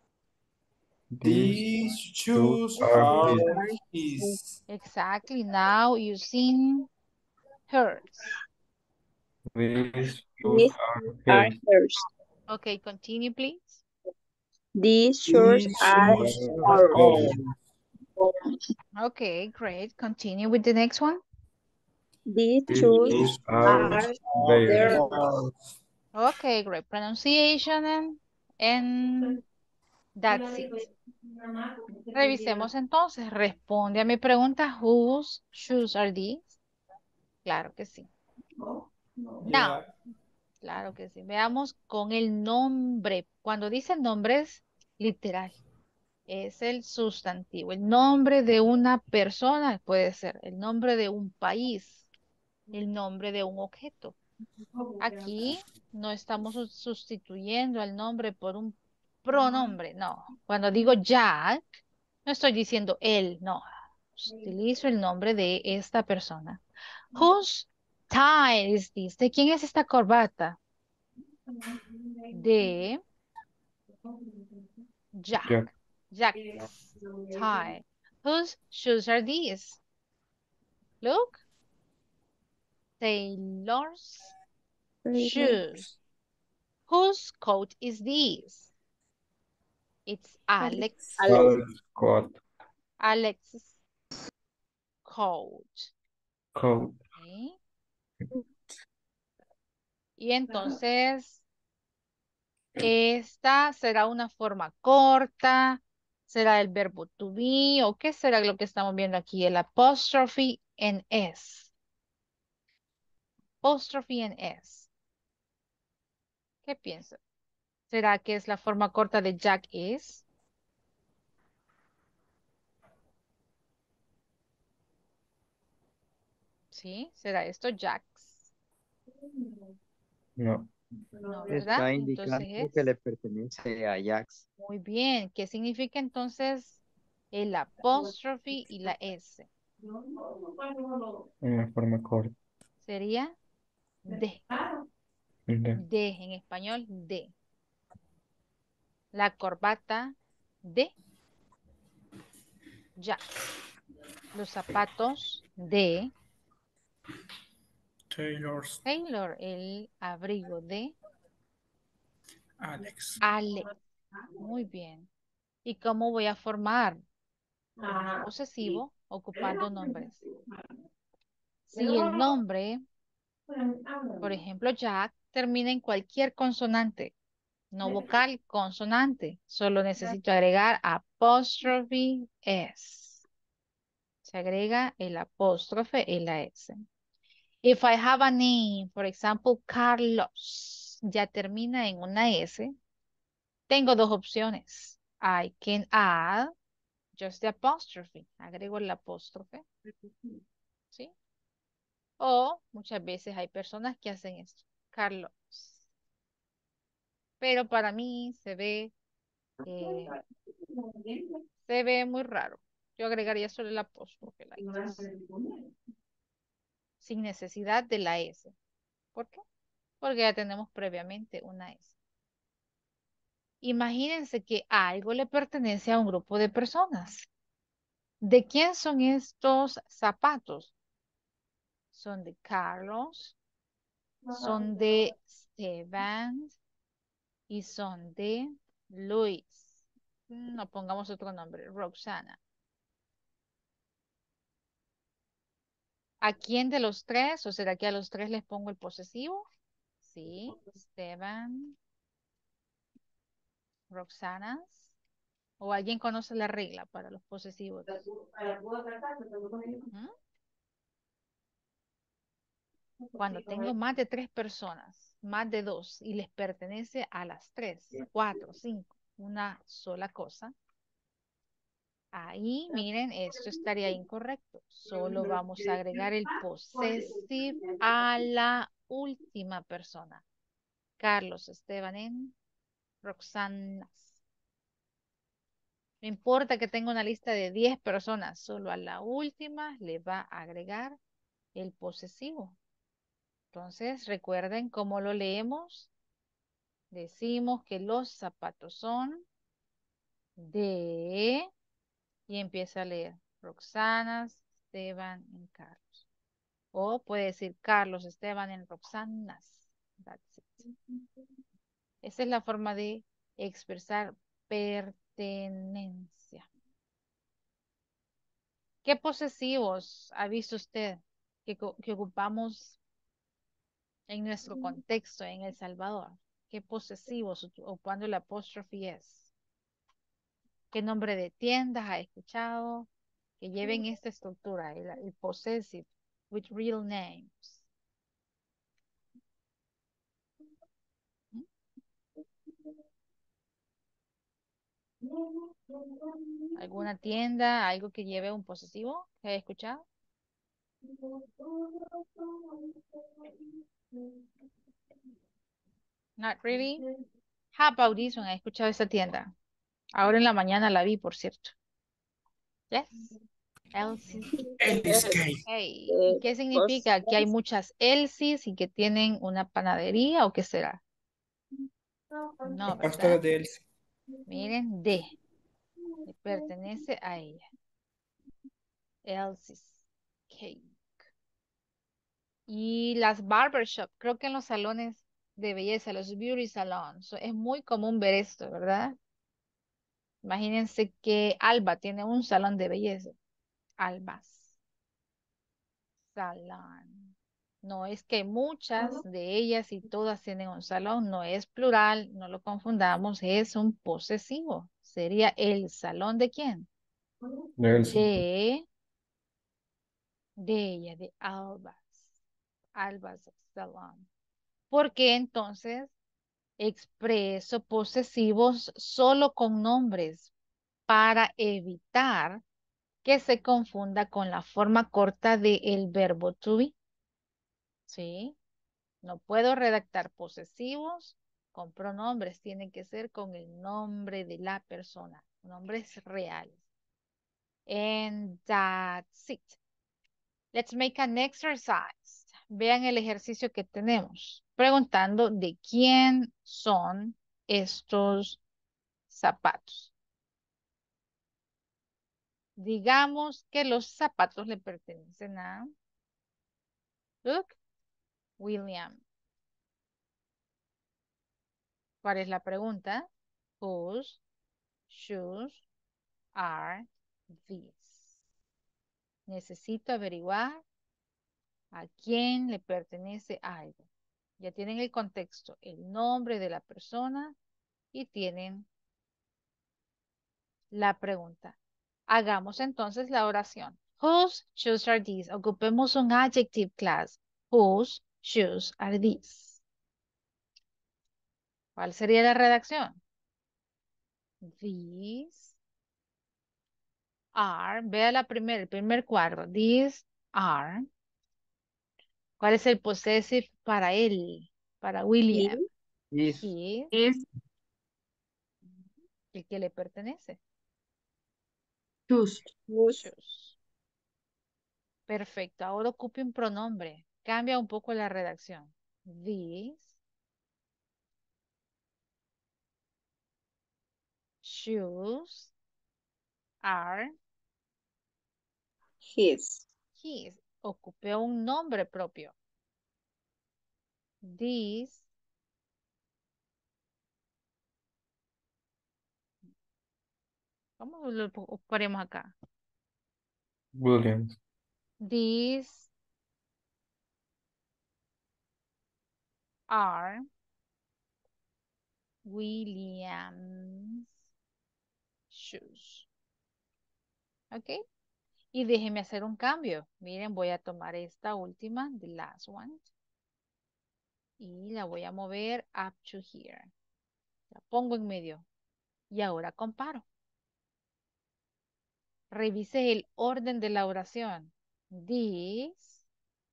[SPEAKER 7] These shoes
[SPEAKER 6] are
[SPEAKER 7] are
[SPEAKER 3] his.
[SPEAKER 7] his.
[SPEAKER 1] Exactly. Now using hers.
[SPEAKER 6] These
[SPEAKER 3] These
[SPEAKER 6] shoes are
[SPEAKER 3] are
[SPEAKER 6] hers.
[SPEAKER 3] hers.
[SPEAKER 1] Okay, continue, please.
[SPEAKER 3] These shoes
[SPEAKER 7] These
[SPEAKER 3] are
[SPEAKER 7] shoes
[SPEAKER 6] are
[SPEAKER 7] are
[SPEAKER 3] ours.
[SPEAKER 7] ours.
[SPEAKER 1] Okay, great. Continue with the next one.
[SPEAKER 3] These
[SPEAKER 6] These
[SPEAKER 3] shoes
[SPEAKER 6] shoes
[SPEAKER 3] are
[SPEAKER 6] are
[SPEAKER 7] Are
[SPEAKER 6] theirs.
[SPEAKER 3] theirs.
[SPEAKER 7] ours.
[SPEAKER 1] Okay, great pronunciation and that's it. Revisemos entonces. Responde a mi pregunta, whose shoes are these? Claro que sí. Now, claro que sí. Veamos con el nombre. Cuando dice nombre es literal. Es el sustantivo. El nombre de una persona puede ser el nombre de un país, el nombre de un objeto. Aquí no estamos sustituyendo al nombre por un pronombre, no. Cuando digo Jack, no estoy diciendo él, no. Utilizo el nombre de esta persona. Whose tie is this? ¿De quién es esta corbata? De Jack.
[SPEAKER 6] Jack.
[SPEAKER 1] Jack's tie. Whose shoes are these? Look. Taylor's shoes. Whose coat is this? It's Alex.
[SPEAKER 6] Coat.
[SPEAKER 1] Alex's coat.
[SPEAKER 6] Coat.
[SPEAKER 1] ¿Sí? Y entonces, esta será una forma corta, será el verbo to be, o qué será lo que estamos viendo aquí, el apostrophe en S. Apostrophe en S. ¿Qué piensa? ¿Será que es la forma corta de Jack is? ¿Sí? ¿Será esto Jack's?
[SPEAKER 6] No.
[SPEAKER 1] No, ¿verdad?
[SPEAKER 5] Está
[SPEAKER 1] Entonces
[SPEAKER 5] indicando que le pertenece a Jax.
[SPEAKER 1] muy bien. ¿Qué significa entonces el apóstrofe y la S?
[SPEAKER 6] En la forma corta.
[SPEAKER 1] Sería de.
[SPEAKER 6] De.
[SPEAKER 1] De en español, de. La corbata de Jack. Los zapatos de
[SPEAKER 7] Taylor's
[SPEAKER 1] Taylor. El abrigo de
[SPEAKER 7] Alex.
[SPEAKER 1] Alex. Muy bien. ¿Y cómo voy a formar un posesivo ocupando nombres? Si el nombre, por ejemplo, Jack, termina en cualquier consonante, no vocal, consonante, solo necesito agregar apóstrofe S. Se agrega el apóstrofe y la S. If I have a name, for example, Carlos, ya termina en una S, tengo dos opciones. I can add just the apostrophe. Agrego el apóstrofe. ¿Sí? O muchas veces hay personas que hacen esto. Carlos. Pero para mí eh, se ve muy raro. Yo agregaría solo el apóstrofe, la S, sin necesidad de la S. ¿Por qué? Porque ya tenemos previamente una S. Imagínense que algo le pertenece a un grupo de personas. ¿De quién son estos zapatos? Son de Carlos, son de Esteban y son de Luis. No pongamos otro nombre, Roxana. ¿A quién de los tres? ¿O será que a los tres les pongo el posesivo? Sí, Esteban, Roxanas. ¿O alguien conoce la regla para los posesivos? ¿Mm? Cuando tengo más de 3 personas, más de 2, y les pertenece a las 3, 4, 5, una sola cosa, ahí, miren, esto estaría incorrecto. Solo vamos a agregar el possessive a la última persona. Carlos, Esteban, en Roxanas. No importa que tenga una lista de 10 personas, solo a la última le va a agregar el posesivo. Entonces, recuerden cómo lo leemos. Decimos que los zapatos son de... Y empieza a leer. Roxana, Esteban y Carlos. O puede decir Carlos, Esteban y Roxanas. That's it. Esa es la forma de expresar pertenencia. ¿Qué posesivos ha visto usted que ocupamos En nuestro contexto, en El Salvador. ¿Qué posesivos ocupando el apóstrofe es? ¿Qué nombre de tiendas ha escuchado? Que lleven esta estructura, el possessive, with real names. ¿Alguna tienda, algo que lleve un posesivo que haya escuchado? Not really. How about this one? ¿Ha escuchado esta tienda? Ahora en la mañana la vi, por cierto. Yes. Elsie's
[SPEAKER 7] Ellis Cake.
[SPEAKER 1] Cake. ¿Y qué significa? Que hay muchas Elsies y que tienen una panadería, ¿o qué será? No,
[SPEAKER 7] La pasta
[SPEAKER 1] ¿verdad?
[SPEAKER 7] de Elsie.
[SPEAKER 1] Miren, D. Le pertenece a ella. Elsie's Cake. Y las barbershop, creo que en los salones de belleza, los beauty salons, es muy común ver esto, ¿verdad? Imagínense que Alba tiene un salón de belleza. Albas. Salón. No es que muchas de ellas y todas tienen un salón, no es plural, no lo confundamos, es un posesivo. Sería el salón de quién?
[SPEAKER 6] Elsie.
[SPEAKER 1] De ella, de Albas. Albas Salón. Porque entonces expreso posesivos solo con nombres para evitar que se confunda con la forma corta del verbo to be. ¿Sí? No puedo redactar posesivos con pronombres, tiene que ser con el nombre de la persona, nombres reales. And that's it. Let's make an exercise. Vean el ejercicio que tenemos, preguntando de quién son estos zapatos. Digamos que los zapatos le pertenecen a Look, William. ¿Cuál es la pregunta? Whose shoes are these? Necesito averiguar a quién le pertenece algo. Ya tienen el contexto, el nombre de la persona y tienen la pregunta. Hagamos entonces la oración. Whose shoes are these? Ocupemos un adjective class. Whose shoes are these? ¿Cuál sería la redacción? These are, vea el primer cuadro. These are. ¿Cuál es el possessive para él? Para William.
[SPEAKER 5] Is.
[SPEAKER 1] His,
[SPEAKER 4] Is
[SPEAKER 1] el que le pertenece.
[SPEAKER 4] choose.
[SPEAKER 1] Shoes. Perfecto. Ahora ocupe un pronombre. Cambia un poco la redacción. These shoes are
[SPEAKER 3] His.
[SPEAKER 1] his. Ocupe un nombre propio. These ¿cómo lo ocuparemos acá?
[SPEAKER 6] Williams.
[SPEAKER 1] These are William's shoes. ¿Ok? Y déjenme hacer un cambio. Miren, voy a tomar esta última, the last one. Y la voy a mover up to here. La pongo en medio. Y ahora comparo. Revise el orden de la oración. These.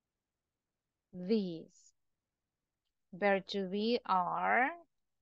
[SPEAKER 1] Verb to be are.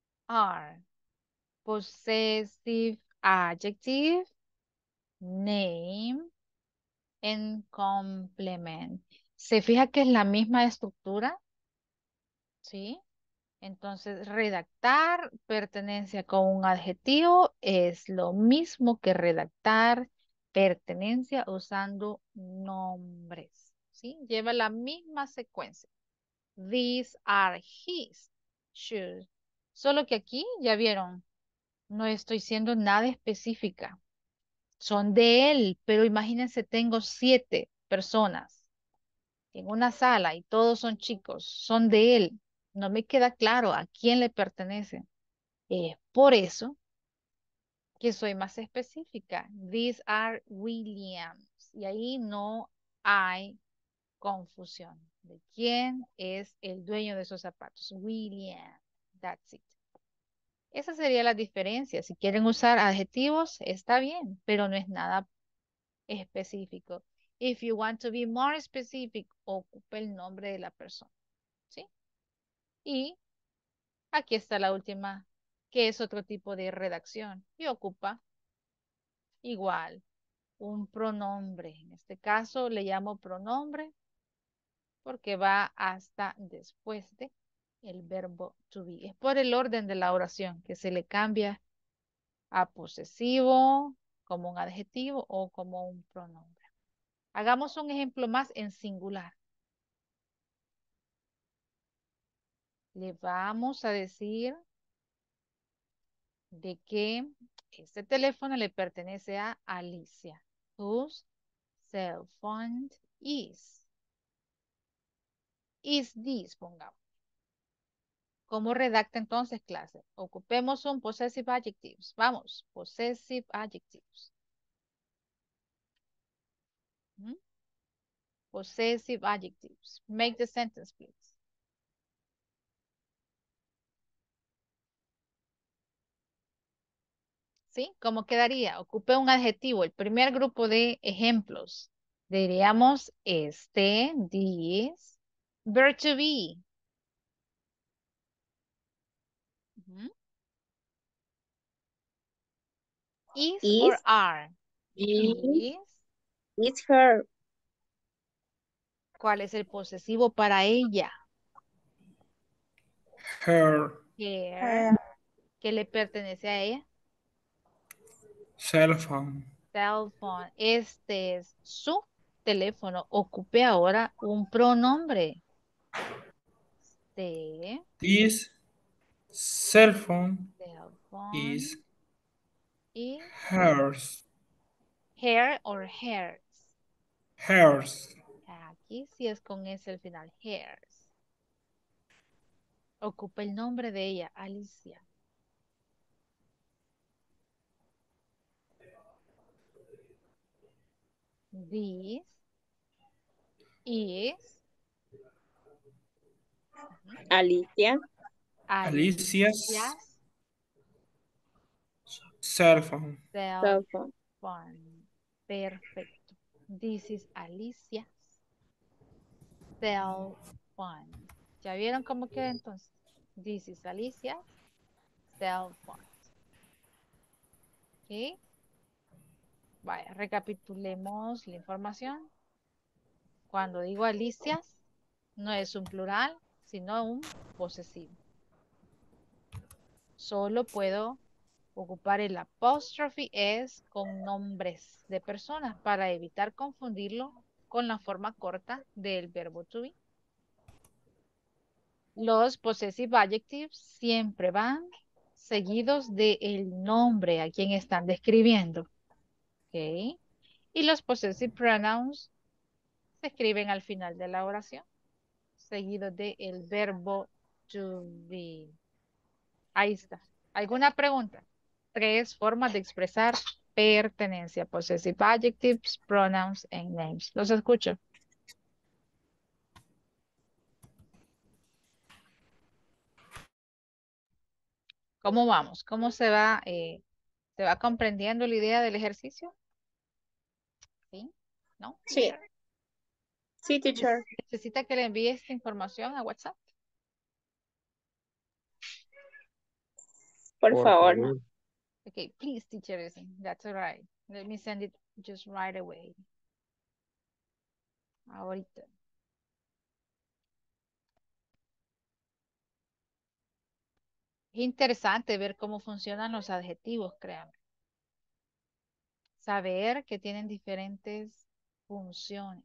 [SPEAKER 1] Possessive adjective. Name. En complement. ¿Se fija que es la misma estructura? ¿Sí? Entonces, redactar pertenencia con un adjetivo es lo mismo que redactar pertenencia usando nombres. ¿Sí? Lleva la misma secuencia. These are his shoes. Solo que aquí, ya vieron, no estoy siendo nada específica. Son de él, pero imagínense, tengo 7 personas. en una sala y todos son chicos, son de él, no me queda claro a quién le pertenece. Es por eso que soy más específica. These are Williams. Y ahí no hay confusión de quién es el dueño de esos zapatos. William. That's it. Esa sería la diferencia. Si quieren usar adjetivos, está bien, pero no es nada específico. If you want to be more specific, ocupe el nombre de la persona. ¿Sí? Y aquí está la última, que es otro tipo de redacción. Y ocupa igual un pronombre. En este caso le llamo pronombre porque va hasta después de el verbo to be. Es por el orden de la oración que se le cambia a posesivo, como un adjetivo o como un pronombre. Hagamos un ejemplo más en singular. Le vamos a decir de que este teléfono le pertenece a Alicia. Whose cell phone is? Is this, pongamos. ¿Cómo redacta entonces, clase? Ocupemos un possessive adjectives. Vamos, possessive adjectives. ¿Mm? Possessive adjectives. Make the sentence, please. ¿Sí? ¿Cómo quedaría? Ocupe un adjetivo. El primer grupo de ejemplos. Diríamos este, this, verb to be. Ujú. Is or
[SPEAKER 3] Is,
[SPEAKER 1] are.
[SPEAKER 3] is,
[SPEAKER 1] Is.
[SPEAKER 3] is her,
[SPEAKER 1] ¿Cuál es el posesivo para ella?
[SPEAKER 7] Her
[SPEAKER 1] Her. ¿Qué le pertenece a ella?
[SPEAKER 7] cell phone.
[SPEAKER 1] Cell phone. Este es su teléfono. Ocupe ahora un pronombre. De
[SPEAKER 7] This cell phone
[SPEAKER 1] cell phone
[SPEAKER 7] is
[SPEAKER 1] y
[SPEAKER 7] hers.
[SPEAKER 1] hair or hairs.
[SPEAKER 7] Hers.
[SPEAKER 1] Aquí sí es con S al final. Hairs. Ocupa el nombre de ella, Alicia. This is
[SPEAKER 3] Alicia,
[SPEAKER 7] Alicia's
[SPEAKER 1] Alicia's
[SPEAKER 7] cell phone.
[SPEAKER 1] cell
[SPEAKER 3] cell phone.
[SPEAKER 1] phone. Perfecto. This is Alicia's cell phone. ¿Ya vieron cómo queda entonces? This is Alicia's cell phone. ¿Ok? Vaya, recapitulemos la información. Cuando digo Alicia's, no es un plural, sino un posesivo. Solo puedo ocupar el apóstrofe es con nombres de personas para evitar confundirlo con la forma corta del verbo to be. Los possessive adjectives siempre van seguidos del nombre a quien están describiendo. ¿Ok? Y los possessive pronouns se escriben al final de la oración, seguido del verbo to be. Ahí está. ¿Alguna pregunta? 3 formas de expresar pertenencia. Possessive adjectives, pronouns, and names. Los escucho. ¿Cómo vamos? ¿Cómo se va comprendiendo la idea del ejercicio? ¿Sí? ¿No?
[SPEAKER 3] Sí, sí, teacher.
[SPEAKER 1] ¿Necesita que le envíe esta información a WhatsApp?
[SPEAKER 3] Por favor.
[SPEAKER 1] Okay, please, teacher. That's all right. Let me send it just right away. Ahorita. Es interesante ver cómo funcionan los adjetivos, créanme. Saber que tienen diferentes funciones.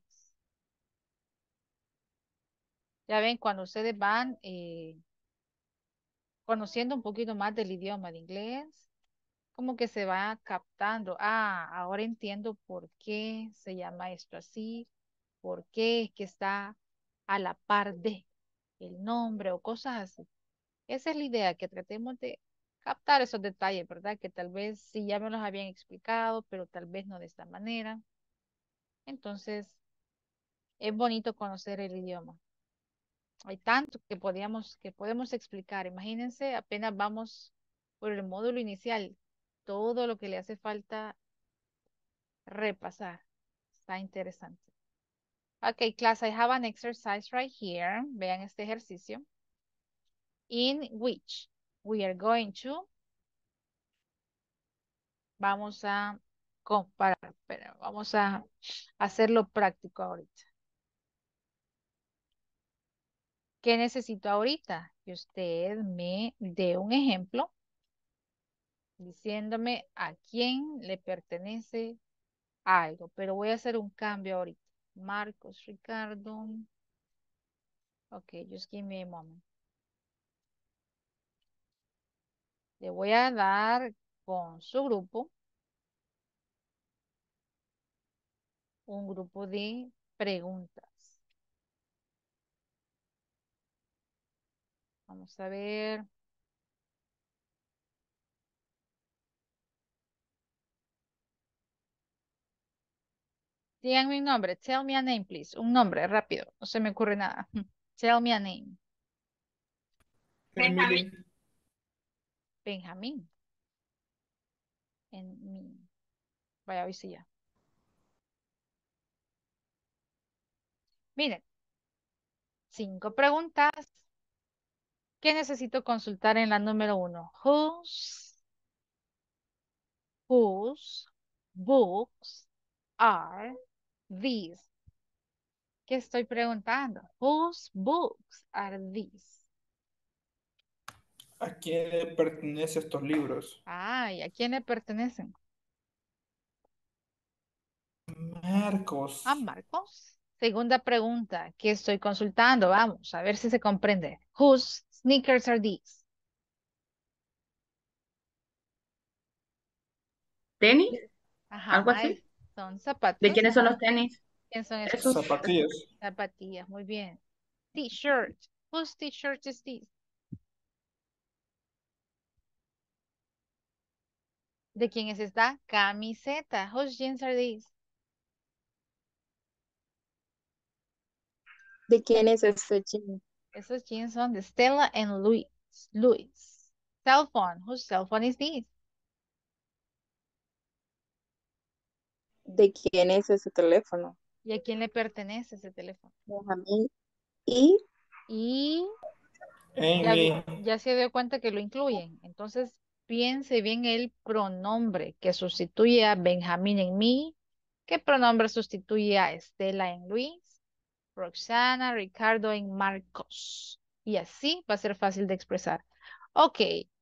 [SPEAKER 1] Ya ven, cuando ustedes van conociendo un poquito más del idioma de inglés, como que se va captando. Ah, ahora entiendo por qué se llama esto así por qué es que está a la par de el nombre o cosas así. Esa es la idea, que tratemos de captar esos detalles, ¿verdad? Que tal vez sí ya me los habían explicado, pero tal vez no de esta manera. Entonces, es bonito conocer el idioma. Hay tanto que podemos explicar. Imagínense, apenas vamos por el módulo inicial, todo lo que le hace falta repasar. Está interesante. Okay, class, I have an exercise right here. Vean este ejercicio. In which we are going to, vamos a comparar, pero vamos a hacerlo práctico ahorita. ¿Qué necesito ahorita? Que usted me dé un ejemplo diciéndome a quién le pertenece algo, pero voy a hacer un cambio ahorita. Marcos, Ricardo. Ok, just give me a moment. Le voy a dar con su grupo un grupo de preguntas. Vamos a ver. Díganme un nombre. Tell me a name, please. Un nombre, rápido. No se me ocurre nada. Tell me a name.
[SPEAKER 7] Emily.
[SPEAKER 1] Benjamín. En mi. Vaya, hoy sí ya. Miren. 5 preguntas. ¿Qué necesito consultar en la número 1? Whose books are these? ¿Qué estoy preguntando? Whose books are these?
[SPEAKER 7] ¿A quién le pertenecen estos libros?
[SPEAKER 1] Ay, ¿a quién le pertenecen?
[SPEAKER 7] Marcos.
[SPEAKER 1] A Marcos. Segunda pregunta, ¿qué estoy consultando? Vamos, a ver si se comprende. Whose sneakers are these?
[SPEAKER 4] ¿Tenis? ¿Algo
[SPEAKER 1] Ajá,
[SPEAKER 4] así?
[SPEAKER 1] son
[SPEAKER 4] ¿De
[SPEAKER 1] zapatos.
[SPEAKER 4] quiénes son los
[SPEAKER 1] Ajá.
[SPEAKER 4] tenis?
[SPEAKER 1] ¿Quién son estos?
[SPEAKER 4] Esos.
[SPEAKER 7] Zapatillas.
[SPEAKER 1] Zapatillas, muy bien. T-shirt. Whose t-shirt is this? ¿De quién es esta? Camiseta. Whose jeans are these?
[SPEAKER 3] ¿De quién es este jean?
[SPEAKER 1] Esos jeans son de Stella and Louis. Louis. Cell phone. Whose cell phone is this?
[SPEAKER 3] ¿De quién es ese teléfono?
[SPEAKER 1] ¿Y a quién le pertenece ese teléfono?
[SPEAKER 3] Benjamín. Y
[SPEAKER 1] Y
[SPEAKER 7] Amy.
[SPEAKER 1] ya se dio cuenta que lo incluyen. Entonces, piense bien el pronombre que sustituye a Benjamín en mí. ¿Qué pronombre sustituye a Estela en Luis? Roxana, Ricardo en Marcos. Y así va a ser fácil de expresar. Ok.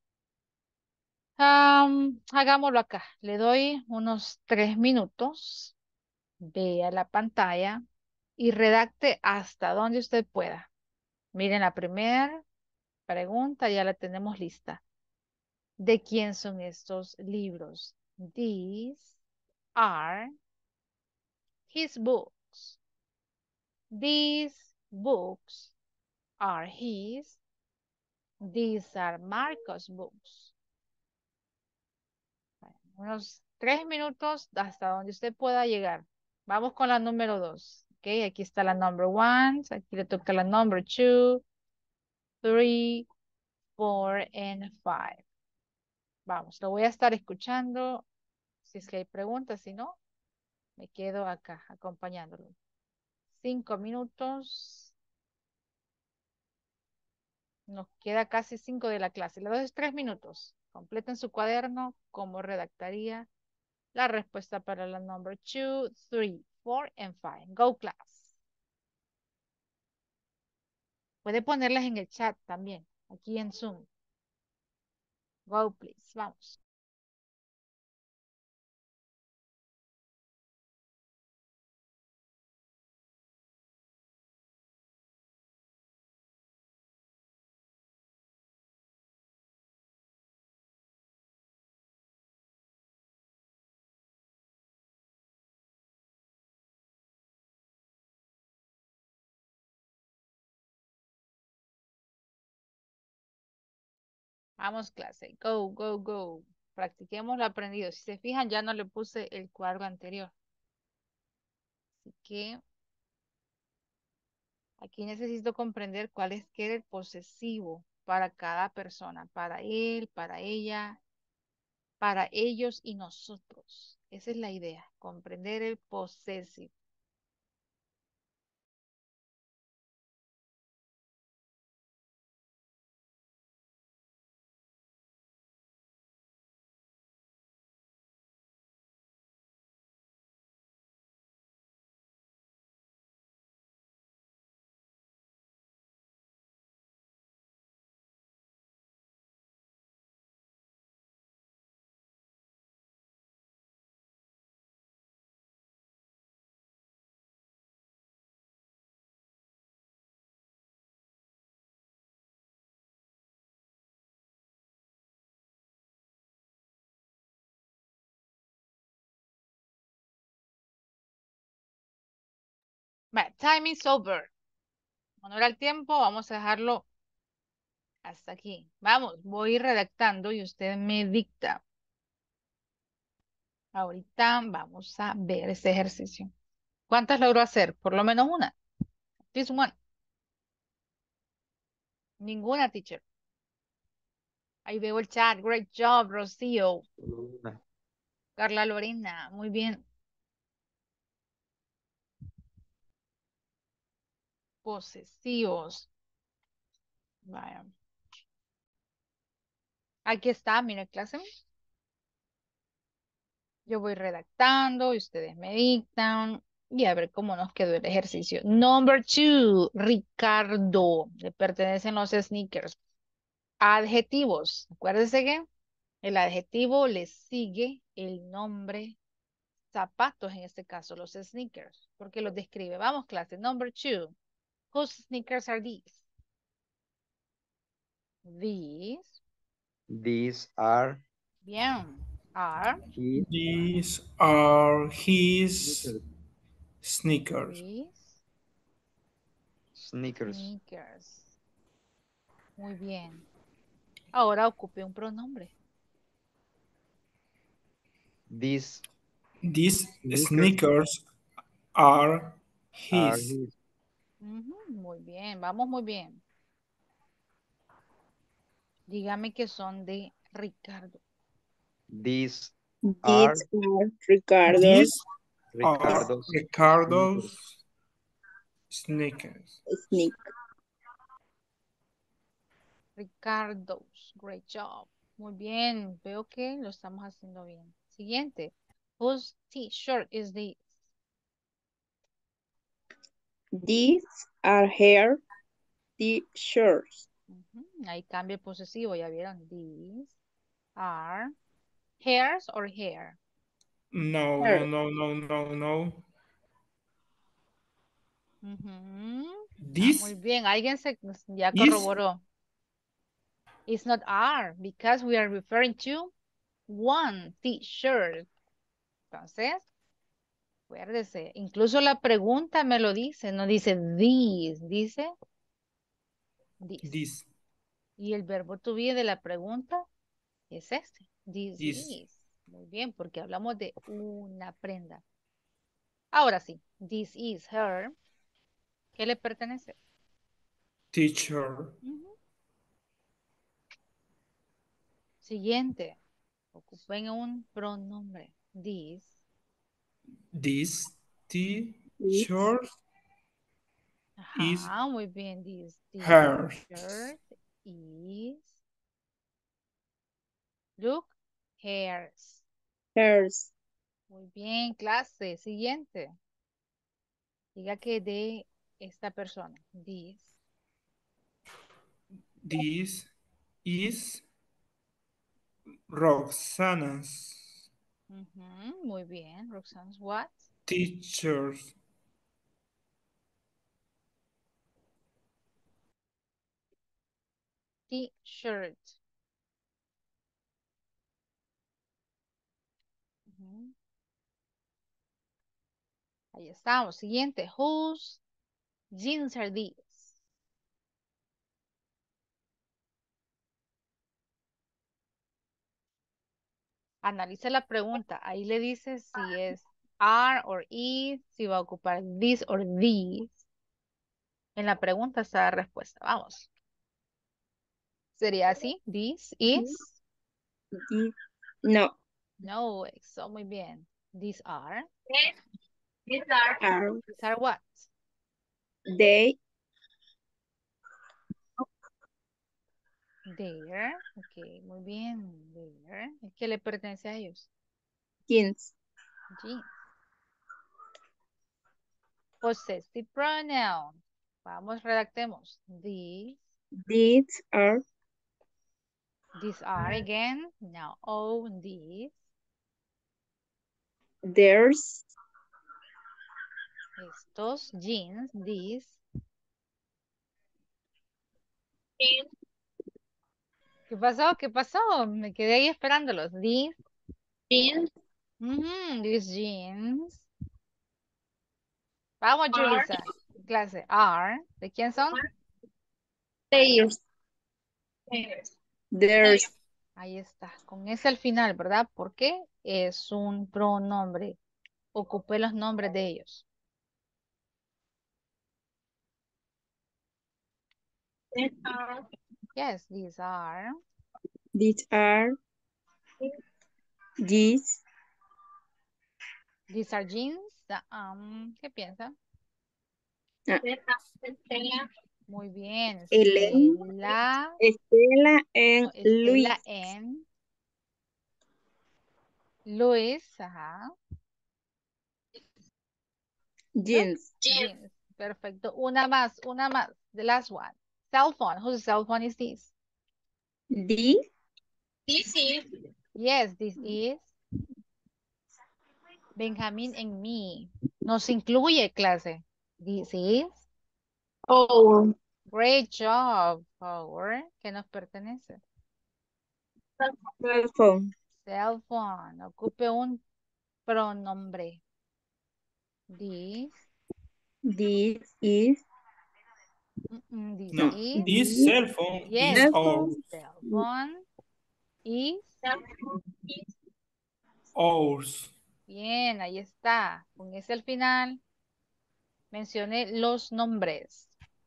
[SPEAKER 1] Hagámoslo acá. Le doy unos 3 minutos. Vea la pantalla y redacte hasta donde usted pueda. Miren la primera pregunta, ya la tenemos lista. ¿De quién son estos libros? These are his books. These books are his. These are Marcos' books. Bueno, unos 3 minutos hasta donde usted pueda llegar. Vamos con la número 2. Ok, aquí está la number 1. Aquí le toca la number 2, 3, 4, and 5. Vamos, lo voy a estar escuchando. Si es que hay preguntas, si no, me quedo acá acompañándolo. 5 minutos. Nos queda casi 5 de la clase. Le doy 3 minutos. Completen su cuaderno cómo redactaría la respuesta para la number 2, 3, 4, and 5. Go class. Puede ponerlas en el chat también, aquí en Zoom. Go please. Vamos. Vamos, clase. Go, go, go. Practiquemos lo aprendido. Si se fijan, ya no le puse el cuadro anterior. Así que aquí necesito comprender cuál es que era el posesivo para cada persona. Para él, para ella, para ellos y nosotros. Esa es la idea. Comprender el posesivo. Time is over. Cuando era el tiempo, vamos a dejarlo hasta aquí. Vamos, voy redactando y usted me dicta. Ahorita vamos a ver este ejercicio. ¿Cuántas logró hacer? Por lo menos una. This one. Ninguna, teacher. Ahí veo el chat. Great job, Rocío.
[SPEAKER 5] Una.
[SPEAKER 1] Carla Lorena. Muy bien. Posesivos. Vaya. Aquí está, mire, clase. Yo voy redactando y ustedes me dictan. Y a ver cómo nos quedó el ejercicio. Number 2, Ricardo. Le pertenecen los sneakers. Adjetivos. Acuérdense que el adjetivo le sigue el nombre zapatos, en este caso, los sneakers, porque los describe. Vamos, clase. Number 2. Whose sneakers are these? These.
[SPEAKER 5] These are
[SPEAKER 1] Bien. Are.
[SPEAKER 5] his
[SPEAKER 7] These are his sneakers.
[SPEAKER 1] These.
[SPEAKER 5] sneakers.
[SPEAKER 1] Sneakers. Muy bien. Ahora ocupe un pronombre.
[SPEAKER 5] These
[SPEAKER 7] These
[SPEAKER 5] sneakers
[SPEAKER 7] sneakers are
[SPEAKER 5] are
[SPEAKER 7] his.
[SPEAKER 5] his.
[SPEAKER 1] Muy bien, vamos muy bien. Dígame que son de Ricardo.
[SPEAKER 5] These
[SPEAKER 3] These
[SPEAKER 5] are
[SPEAKER 3] are Ricardo's
[SPEAKER 7] These are
[SPEAKER 5] Ricardo's
[SPEAKER 7] Ricardo's sneakers.
[SPEAKER 3] sneakers.
[SPEAKER 1] Ricardo's. Great job. Muy bien. Veo que lo estamos haciendo bien. Siguiente. Whose t-shirt is this?
[SPEAKER 3] These are her t-shirts.
[SPEAKER 1] Ahí cambia el posesivo, ya vieron. These are hairs or hair.
[SPEAKER 7] No,
[SPEAKER 3] Her.
[SPEAKER 7] no, no, no, no, no.
[SPEAKER 1] Muy
[SPEAKER 7] This
[SPEAKER 1] bien. Alguien ya
[SPEAKER 7] is
[SPEAKER 1] corroboró. It's not are because we are referring to one t-shirt. Entonces, acuérdese. Incluso la pregunta me lo dice. No dice these, dice this.
[SPEAKER 7] this.
[SPEAKER 1] Y el verbo to be de la pregunta es este. This
[SPEAKER 7] This.
[SPEAKER 1] is. Muy bien, porque hablamos de una prenda. Ahora sí. This is her. ¿Qué le pertenece?
[SPEAKER 7] Teacher.
[SPEAKER 1] Siguiente. Ocupen un pronombre. This.
[SPEAKER 7] This
[SPEAKER 3] These
[SPEAKER 7] t-shirt is
[SPEAKER 1] Ajá, muy bien. This
[SPEAKER 7] hers.
[SPEAKER 1] shirt is. Look. Hairs.
[SPEAKER 3] hers.
[SPEAKER 1] Muy bien, clase. Siguiente. Diga que de esta persona. This.
[SPEAKER 7] This is Roxana's
[SPEAKER 1] Muy bien. Roxanne's what?
[SPEAKER 7] teacher's
[SPEAKER 1] T-shirt. Ahí estamos. Siguiente. Whose jeans are these? Analice la pregunta. Ahí le dice si es are or is, si va a ocupar this or these. En la pregunta está la respuesta. Vamos. ¿Sería así? This is.
[SPEAKER 3] No.
[SPEAKER 1] No, eso muy bien. These are.
[SPEAKER 8] These are
[SPEAKER 1] These are what?
[SPEAKER 3] They.
[SPEAKER 1] There. Ok, muy bien. There. ¿Qué le pertenece a ellos?
[SPEAKER 3] Jeans.
[SPEAKER 1] Jeans. Possessive pronoun. Vamos, redactemos. These.
[SPEAKER 3] These are.
[SPEAKER 1] These are again. Now, oh, these.
[SPEAKER 3] Theirs.
[SPEAKER 1] Estos jeans, these.
[SPEAKER 8] jeans.
[SPEAKER 1] ¿Qué pasó? ¿Qué pasó? Me quedé ahí esperándolos. These.
[SPEAKER 8] Jeans
[SPEAKER 1] These jeans. Vamos,
[SPEAKER 8] are
[SPEAKER 1] Julissa. Clase are. ¿De quién son?
[SPEAKER 8] theirs. Theirs.
[SPEAKER 3] Theirs.
[SPEAKER 1] Ahí está. Con ese al final, ¿verdad? Porque es un pronombre. Ocupé los nombres de ellos.
[SPEAKER 8] These are
[SPEAKER 1] Yes, these are.
[SPEAKER 3] These are. These.
[SPEAKER 1] These are jeans. ¿Qué piensa?
[SPEAKER 8] Estela,
[SPEAKER 1] Muy bien.
[SPEAKER 3] Ellen.
[SPEAKER 1] Estela.
[SPEAKER 3] Estela and
[SPEAKER 1] No,
[SPEAKER 3] Luis.
[SPEAKER 1] Estela en. Luis. Ajá.
[SPEAKER 3] Jeans.
[SPEAKER 8] jeans.
[SPEAKER 1] Jeans. Perfecto. Una más. The last one. Cell phone. Whose cell phone is this?
[SPEAKER 3] The.
[SPEAKER 8] This is
[SPEAKER 1] Yes, this is. Benjamín en mí. Nos incluye clase. This is.
[SPEAKER 8] our
[SPEAKER 1] Great job, Power. ¿Qué nos pertenece?
[SPEAKER 3] Cell phone.
[SPEAKER 1] Cell phone. Ocupe un pronombre. This.
[SPEAKER 3] This is.
[SPEAKER 1] This
[SPEAKER 7] No,
[SPEAKER 1] is.
[SPEAKER 7] this cell phone
[SPEAKER 1] Yes.
[SPEAKER 7] is
[SPEAKER 3] Cell
[SPEAKER 7] ours.
[SPEAKER 1] Cell phone is.
[SPEAKER 7] Ours.
[SPEAKER 1] Bien, ahí está. Con ese al final. Mencioné los nombres.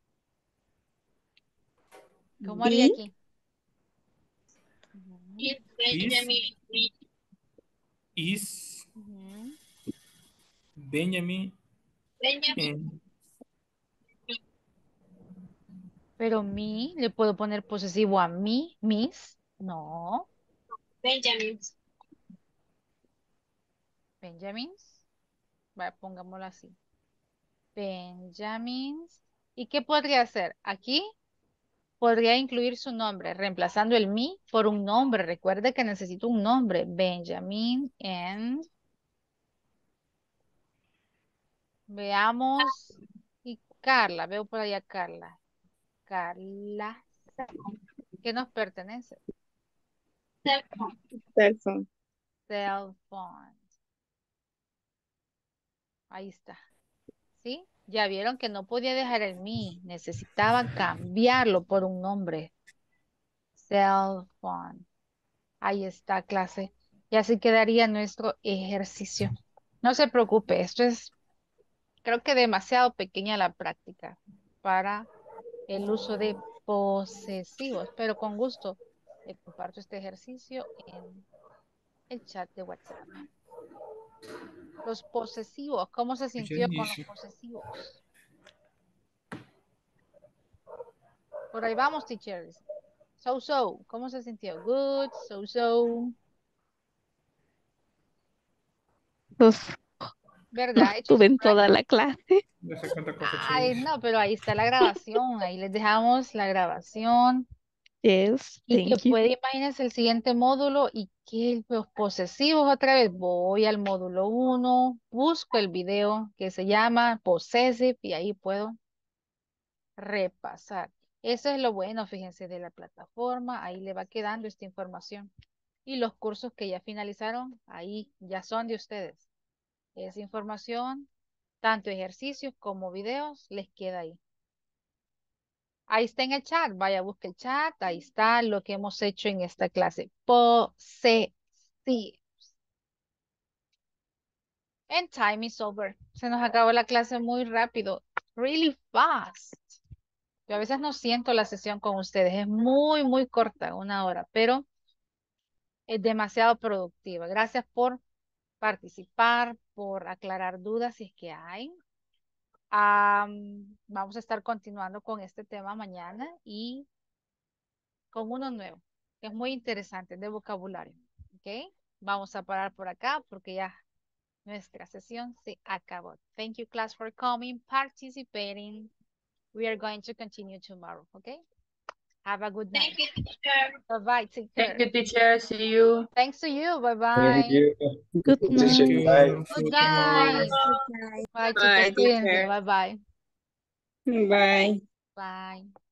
[SPEAKER 1] ¿Cómo haría
[SPEAKER 3] The.
[SPEAKER 1] aquí?
[SPEAKER 8] is Benjamin.
[SPEAKER 7] Is
[SPEAKER 1] Ujú.
[SPEAKER 7] Benjamin
[SPEAKER 8] Benjamin.
[SPEAKER 7] and
[SPEAKER 1] Pero mi, ¿le puedo poner posesivo a mí? Mis. No.
[SPEAKER 8] Benjamin.
[SPEAKER 1] Benjamins. Vaya, pongámoslo así. Benjamins. ¿Y qué podría hacer? Aquí podría incluir su nombre, reemplazando el mi por un nombre. Recuerde que necesito un nombre. Benjamin and. Veamos. Y Carla, veo por allá Carla. Carla. ¿Qué nos pertenece?
[SPEAKER 8] Cell phone.
[SPEAKER 3] Cell phone.
[SPEAKER 1] Cell phone. Ahí está. ¿Sí? Ya vieron que no podía dejar el mi. Necesitaba cambiarlo por un nombre. Cell phone. Ahí está, clase. Y así quedaría nuestro ejercicio. No se preocupe, esto es, creo que demasiado pequeña la práctica para el uso de posesivos, pero con gusto comparto este ejercicio en el chat de WhatsApp. Los posesivos, ¿cómo se sintió con los posesivos? Por ahí vamos, teachers. So, ¿cómo se sintió? Good, so.
[SPEAKER 12] Los,
[SPEAKER 1] ¿Verdad?
[SPEAKER 12] los
[SPEAKER 1] Hecho
[SPEAKER 12] tuve
[SPEAKER 1] su
[SPEAKER 12] en toda
[SPEAKER 1] práctica.
[SPEAKER 12] la clase.
[SPEAKER 7] no sé cuántas cosas
[SPEAKER 1] Ay, no, pero ahí está la grabación. Ahí les dejamos la grabación.
[SPEAKER 12] Yes,
[SPEAKER 1] Y que
[SPEAKER 12] thank you.
[SPEAKER 1] puede, imagínense el siguiente módulo y que los posesivos otra vez. Voy al módulo 1, busco el video que se llama Possessive y ahí puedo repasar. Eso es lo bueno, fíjense, de la plataforma. Ahí le va quedando esta información. Y los cursos que ya finalizaron, ahí ya son de ustedes. Esa información, tanto ejercicios como videos, les queda ahí. Ahí está en el chat, vaya, busque el chat, ahí está lo que hemos hecho en esta clase. Posesivo. And time is over. Se nos acabó la clase muy rápido. Really fast. Yo a veces no siento la sesión con ustedes. Es muy, muy corta, 1 hora, pero es demasiado productiva. Gracias por participar, por aclarar dudas si es que hay. Vamos a estar continuando con este tema mañana y con uno nuevo, que es muy interesante, de vocabulario. ¿Ok? Vamos a parar por acá porque ya nuestra sesión se acabó. Thank you, class, for coming, participating. We are going to continue tomorrow. Okay? Have a good night.
[SPEAKER 8] Thank you, teacher.
[SPEAKER 1] Bye-bye. Take care.
[SPEAKER 4] Thank you, teacher. See you.
[SPEAKER 1] Thanks to you. Bye-bye.
[SPEAKER 6] Thank you.
[SPEAKER 12] Good
[SPEAKER 7] Thank
[SPEAKER 12] night.
[SPEAKER 7] you.
[SPEAKER 6] Bye.
[SPEAKER 1] Good night. Bye,
[SPEAKER 3] Bye,
[SPEAKER 1] chicos. Cuídense.
[SPEAKER 3] teacher.
[SPEAKER 1] Bye-bye.
[SPEAKER 3] Bye.
[SPEAKER 1] Bye.